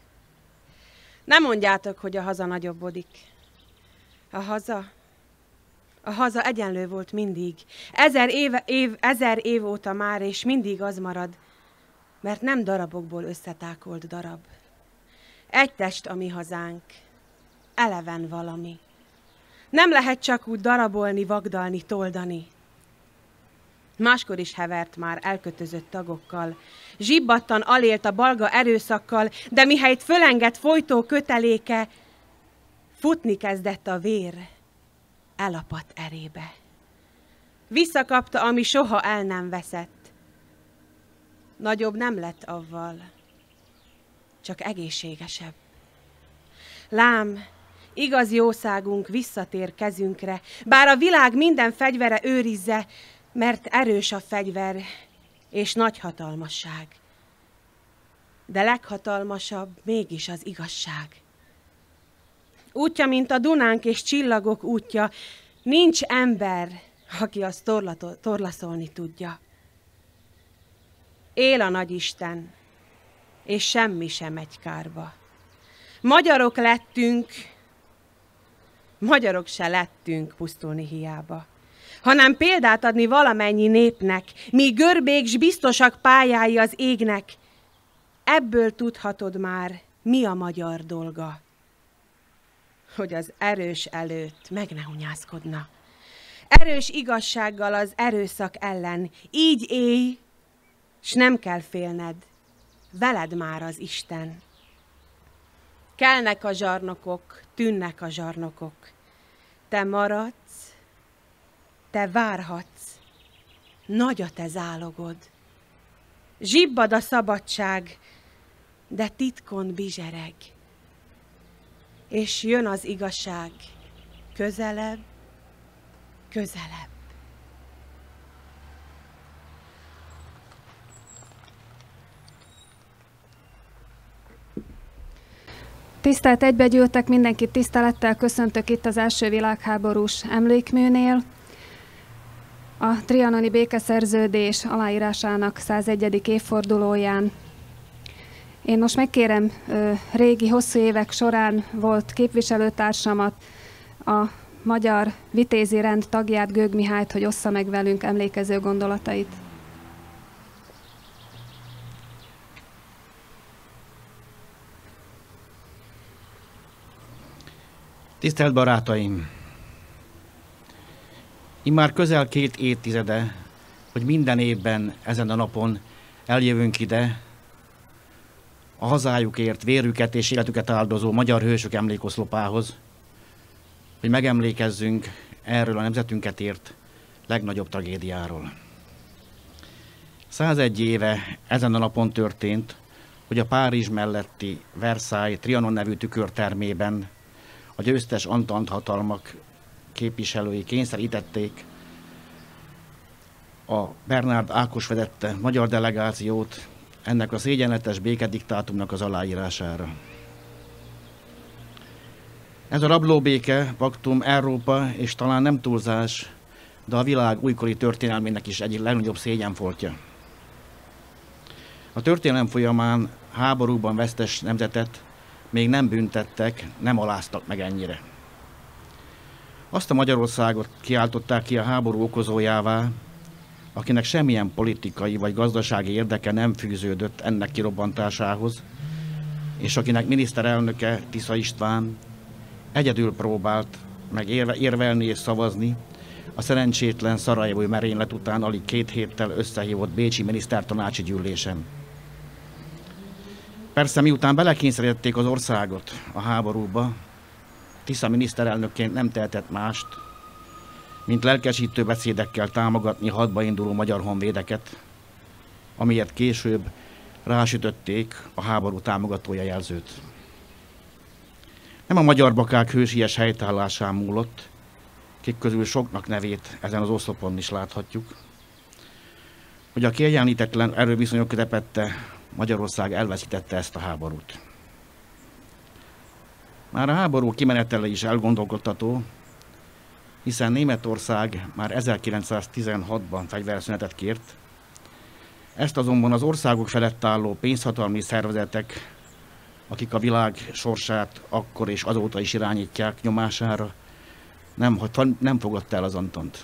Nem mondjátok, hogy a haza nagyobbodik. A haza, a haza egyenlő volt mindig. Ezer év, év, ezer év óta már, és mindig az marad, mert nem darabokból összetákolt darab. Egy test a mi hazánk, eleven valami. Nem lehet csak úgy darabolni, vagdalni, toldani. Máskor is hevert már elkötözött tagokkal, zsibbattan alélt a balga erőszakkal, de mihelyt fölengett folytó köteléke, futni kezdett a vér, elapadt erébe. Visszakapta, ami soha el nem veszett. Nagyobb nem lett avval, csak egészségesebb. Lám, igaz jószágunk visszatér kezünkre, bár a világ minden fegyvere őrizze, mert erős a fegyver és nagy hatalmasság. De leghatalmasabb mégis az igazság. Útja, mint a Dunánk és csillagok útja, nincs ember, aki azt torla- torlaszolni tudja. Él a nagyisten, és semmi sem megy kárba. Magyarok lettünk, magyarok se lettünk pusztulni hiába, hanem példát adni valamennyi népnek, mi görbék s biztosak pályái az égnek. Ebből tudhatod már, mi a magyar dolga, hogy az erős előtt meg ne hunyászkodna. Erős igazsággal az erőszak ellen, így élj, s nem kell félned, veled már az Isten. Kelnek a zsarnokok, tűnnek a zsarnokok, te maradsz, te várhatsz, nagy a te zálogod. Zsibbad a szabadság, de titkon bizsereg. És jön az igazság, közelebb, közelebb. Tisztelt egybegyűltek, mindenkit tisztelettel köszöntök itt az első világháborús emlékműnél. A trianoni békeszerződés aláírásának százegyedik évfordulóján. Én most megkérem régi, hosszú évek során volt képviselőtársamat, a Magyar Vitézi Rend tagját, Gög Mihályt, hogy ossza meg velünk emlékező gondolatait. Tisztelt barátaim! Immár közel két évtizede, hogy minden évben ezen a napon eljövünk ide, a hazájukért vérüket és életüket áldozó magyar hősök emlékoszlopához, hogy megemlékezzünk erről a nemzetünket ért legnagyobb tragédiáról. százegy éve ezen a napon történt, hogy a Párizs melletti Versailles Trianon nevű tükörtermében a győztes antant hatalmak képviselői kényszerítették a Bernárd Ákos vezette magyar delegációt ennek a szégyenletes békediktátumnak az aláírására. Ez a rablóbéke paktum Európa, és talán nem túlzás, de a világ újkori történelmének is egyik legnagyobb szégyenfoltja. A történelem folyamán háborúban vesztes nemzetet még nem büntettek, nem aláztak meg ennyire. Azt a Magyarországot kiáltották ki a háború okozójává, akinek semmilyen politikai vagy gazdasági érdeke nem fűződött ennek kirobbantásához, és akinek miniszterelnöke, Tisza István egyedül próbált meg érve, érvelni és szavazni a szerencsétlen szarajevói merénylet után alig két héttel összehívott bécsi minisztertanácsi gyűlésen. Persze miután belekényszerítették az országot a háborúba, Tisza miniszterelnökként nem tehetett mást, mint lelkesítő beszédekkel támogatni hadba induló magyar honvédeket, amiért később rásütötték a háború támogatója jelzőt. Nem a magyar bakák hősies helytállásán múlott, kik közül soknak nevét ezen az oszlopon is láthatjuk, hogy a kiegyenlítetlen erőviszonyok közepette Magyarország elveszítette ezt a háborút. Már a háború kimenetele is elgondolkodtató, hiszen Németország már ezerkilencszáztizenhatban fegyverszünetet kért, Ezt azonban az országok felett álló pénzhatalmi szervezetek, akik a világ sorsát akkor és azóta is irányítják nyomására, nem, nem fogadta el az Antant.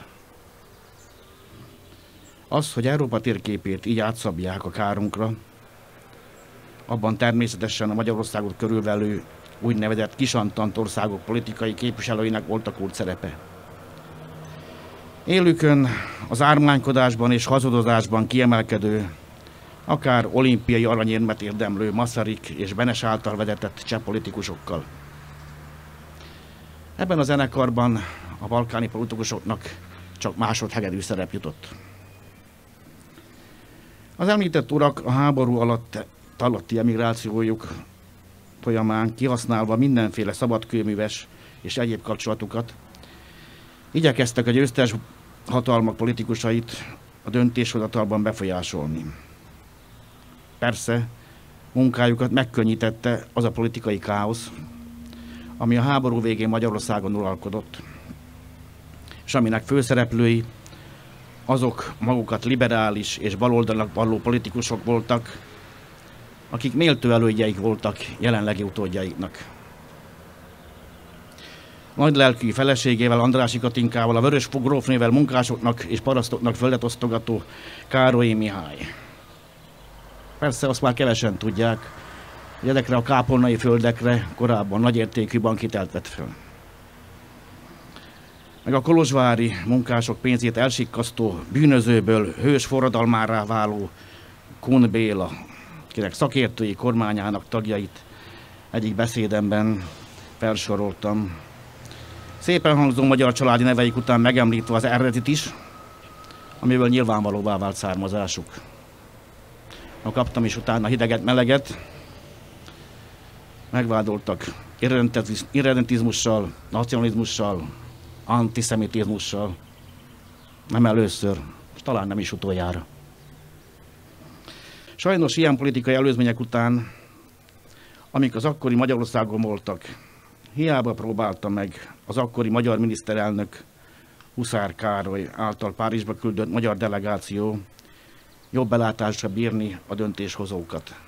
Az, hogy Európa térképét így átszabják a kárunkra, abban természetesen a Magyarországot körülvelő úgynevezett kisantant országok politikai képviselőinek volt a kulcs szerepe. Élükön az ármánykodásban és hazudozásban kiemelkedő, akár olimpiai aranyérmet érdemlő Masaryk és Benes által vezetett cseh politikusokkal. Ebben a zenekarban a balkáni politikusoknak csak másodhegedű szerep jutott. Az említett urak a háború alatt, alatti emigrációjuk folyamán kihasználva mindenféle szabadkőműves és egyéb kapcsolatukat, igyekeztek a győztes hatalmak politikusait a döntéshozatalban befolyásolni. Persze, munkájukat megkönnyítette az a politikai káosz, ami a háború végén Magyarországon uralkodott, és aminek főszereplői azok magukat liberális és baloldalnak valló politikusok voltak, akik méltó elődjeik voltak jelenlegi utódjaiknak. Nagylelkű feleségével, Andrássy Katinkával, a Vörös grófnével munkásoknak és parasztoknak földet osztogató Károlyi Mihály. Persze azt már kevesen tudják, hogy ezekre a kápolnai földekre korábban nagyértékű bankhitelt vett föl. Meg a kolozsvári munkások pénzét elsikkasztó, bűnözőből hős forradalmárá váló Kun Béla, akinek szakértői kormányának tagjait egyik beszédemben felsoroltam. Szépen hangzó magyar családi neveik után megemlítve az eredetit is, amiből nyilvánvalóvá vált származásuk. Ha kaptam is utána hideget-meleget, megvádoltak irredentizmussal, nacionalizmussal, antiszemitizmussal, nem először, és talán nem is utoljára. Sajnos ilyen politikai előzmények után, amik az akkori Magyarországon voltak, hiába próbálta meg az akkori magyar miniszterelnök Huszár Károly által Párizsba küldött magyar delegáció jobb belátásra bírni a döntéshozókat.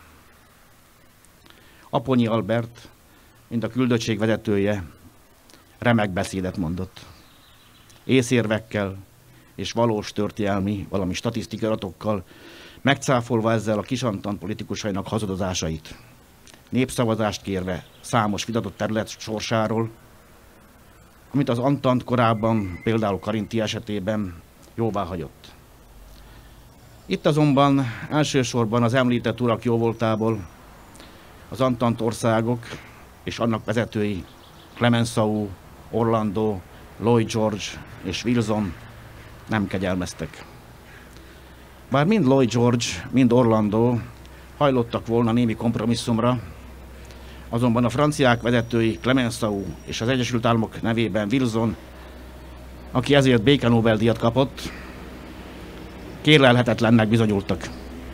Aponyi Albert, mint a küldöttség vezetője, remek beszédet mondott. Észérvekkel és valós történelmi, valami statisztikai adatokkal, megcáfolva ezzel a kisantant politikusainak hazudozásait. Népszavazást kérve számos vitatott terület sorsáról, amit az Antant korábban, például Karinti esetében jóvá hagyott. Itt azonban elsősorban az említett urak jóvoltából az Antant országok és annak vezetői Clemenceau, Orlando, Lloyd George és Wilson nem kegyelmeztek. Bár mind Lloyd George, mind Orlando hajlottak volna némi kompromisszumra, azonban a franciák vezetői Clemenceau és az Egyesült Államok nevében Wilson, aki ezért béke Nobel-díjat kapott, kérlelhetetlennek bizonyultak.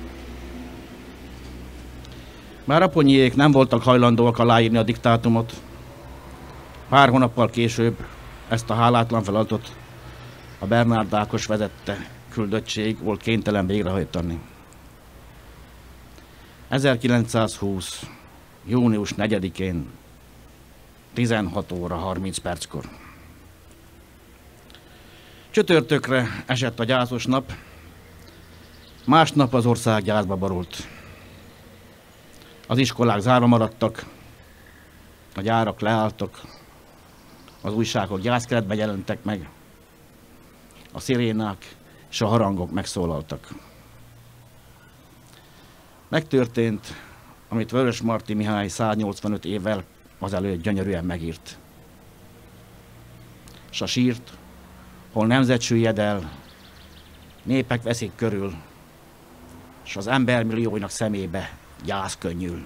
Bár Aponyék nem voltak hajlandóak aláírni a diktátumot, pár hónappal később ezt a hálátlan feladatot a Bernard Ákos vezette küldöttség volt kénytelen végrehajtani. ezerkilencszázhúsz. június negyedikén tizenhat óra harminc perckor. Csütörtökre esett a gyászos nap, másnap az ország gyászba borult. Az iskolák zárva maradtak, a gyárak leálltak, az újságok gyászkeretben jelentek meg, a szirénák és a harangok megszólaltak. Megtörtént, amit Vörösmarty Mihály száznyolcvanöt évvel azelőtt gyönyörűen megírt. S a sírt, hol nemzet süllyed el, népek veszik körül, s az embermillióinak szemébe gyász könnyül.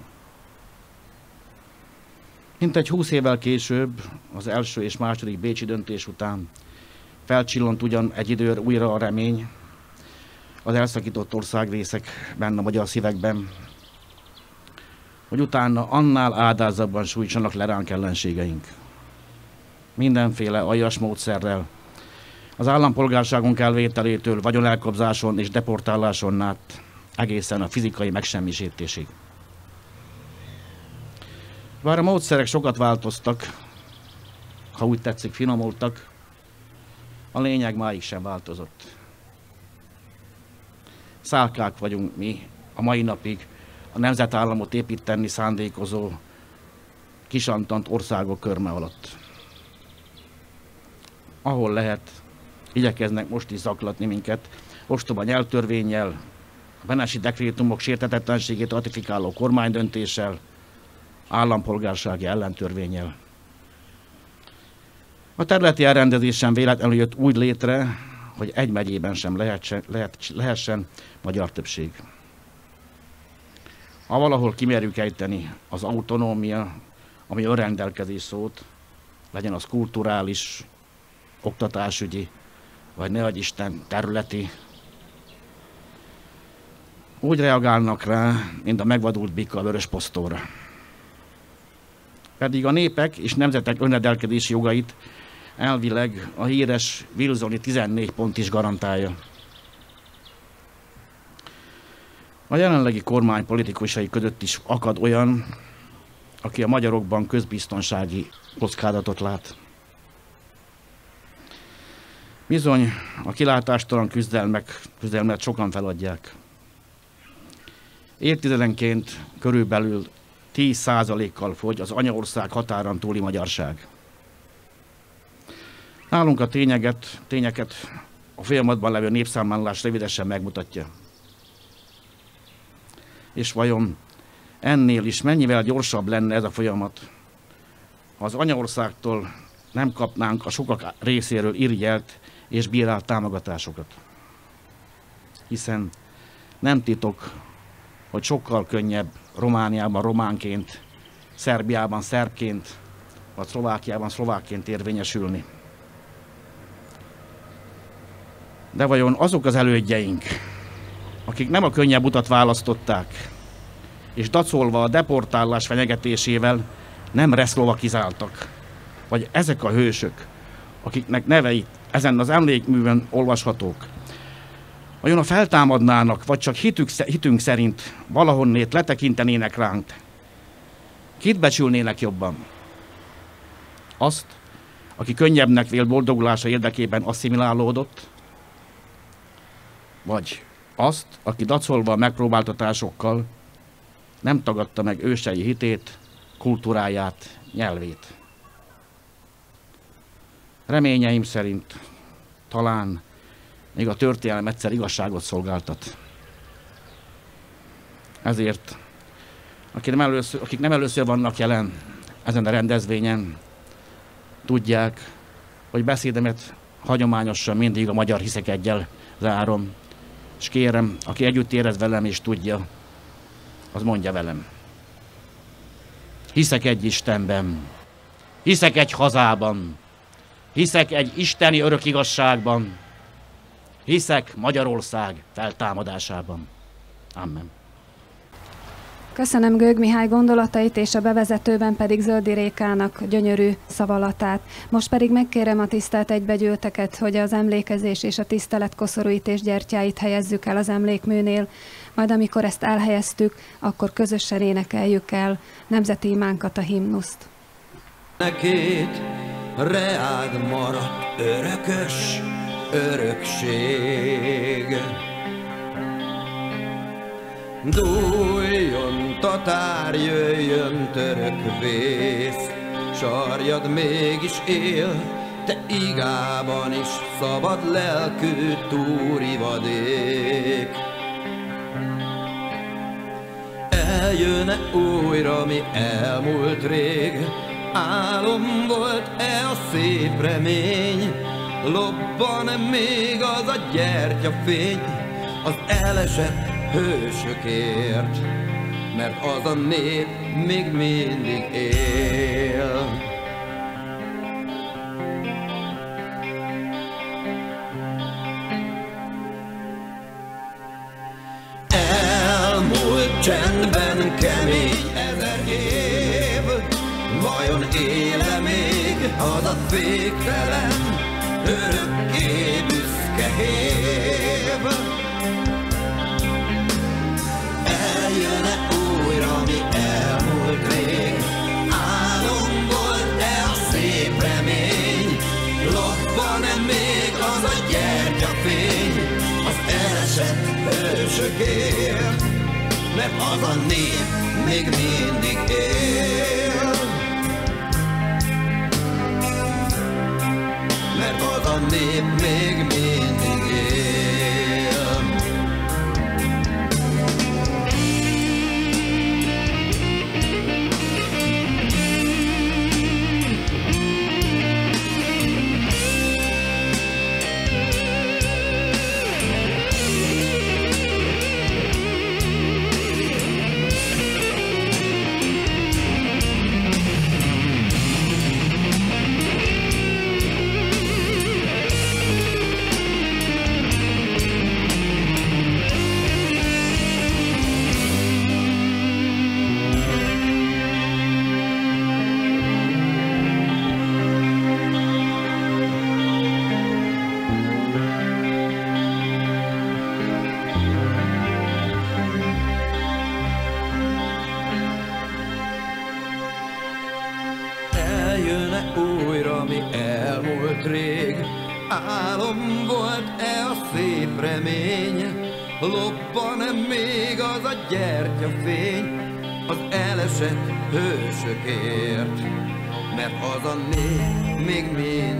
Mintegy húsz évvel később, az első és második bécsi döntés után felcsillant ugyan egy időre újra a remény az elszakított országrészekben, a magyar szívekben, hogy utána annál áldázabban sújtsanak le ránk ellenségeink. Mindenféle aljas módszerrel, az állampolgárságunk elvételétől vagyonelkobzáson és deportáláson át egészen a fizikai megsemmisítésig. Bár a módszerek sokat változtak, ha úgy tetszik, finomultak, a lényeg máig sem változott. Szálkák vagyunk mi a mai napig a nemzetállamot építeni szándékozó kisantant országok körme alatt. Ahol lehet, igyekeznek most is zaklatni minket, ostoba nyelvtörvénnyel, a benesi dekrétumok sérthetetlenségét ratifikáló kormánydöntéssel, állampolgársági ellentörvénnyel. A területi elrendezésen véletlenül jött úgy létre, hogy egy megyében sem lehet, lehet, lehessen magyar többség. Ha valahol kimerjük ejteni az autonómia, ami önrendelkezés szót, legyen az kulturális, oktatásügyi, vagy ne adj Isten területi, úgy reagálnak rá, mint a megvadult bika a vörös posztóra. Pedig a népek és nemzetek önrendelkezési jogait elvileg a híres Wilsoni tizennégy pont is garantálja. A jelenlegi kormány politikusai között is akad olyan, aki a magyarokban közbiztonsági kockázatot lát. Bizony, a kilátástalan küzdelmek, küzdelmet sokan feladják. Évtizedenként körülbelül tíz százalékkal fogy az anyaország határon túli magyarság. Nálunk a tényeket, tényeket a folyamatban levő népszámlálás rövidesen megmutatja. És vajon ennél is mennyivel gyorsabb lenne ez a folyamat, ha az anyaországtól nem kapnánk a sokak részéről irigyelt és bírált támogatásokat. Hiszen nem titok, hogy sokkal könnyebb Romániában románként, Szerbiában szerbként, vagy Szlovákiában szlovákként érvényesülni. De vajon azok az elődjeink, akik nem a könnyebb utat választották, és dacolva a deportálás fenyegetésével nem reszlovakizáltak, vagy ezek a hősök, akiknek neveit ezen az emlékművön olvashatók, vajon a feltámadnának, vagy csak hitük, hitünk szerint valahonnét letekintenének ránk, kit becsülnének jobban? Azt, aki könnyebbnek vélt boldogulása érdekében asszimilálódott, vagy azt, aki dacolva a megpróbáltatásokkal nem tagadta meg ősei hitét, kultúráját, nyelvét. Reményeim szerint talán még a történelem egyszer igazságot szolgáltat. Ezért, akik nem először, akik nem először vannak jelen ezen a rendezvényen, tudják, hogy beszédemet hagyományosan mindig a magyar hiszek egyel zárom, és kérem, aki együtt érez velem és tudja, az mondja velem. Hiszek egy Istenben, hiszek egy hazában, hiszek egy isteni örök igazságban, hiszek Magyarország feltámadásában. Amen. Köszönöm Gög Mihály gondolatait, és a bevezetőben pedig Zöldi Rékának gyönyörű szavalatát. Most pedig megkérem a tisztelt egybegyűlteket, hogy az emlékezés és a tisztelet koszorúítés gyertyáit helyezzük el az emlékműnél, majd amikor ezt elhelyeztük, akkor közösen énekeljük el nemzeti imánkat, a himnuszt. Nekét reád maradt örökös örökség. Dúljon tatár, jöjjön török vész, sarjad mégis él, te igában is szabad lelkű túrivadék. Eljön-e újra, mi elmúlt rég, álom volt-e a szép remény, lobban-e még az a gyertyafény az elesett hősökért, mert az a nép még mindig él. Elmúlt csendben kemény ezer év, vajon él-e még az a féktelen, örökké büszke hév? elesett hősökért, mert az a nép még mindig él. Mert az a nép még mindig él. Eljön-e újra, mi elmúlt rég? Álom volt-e a szép remény? Lobban-e még az a gyertyafény az elesett hősökért? Mert az a nép még mind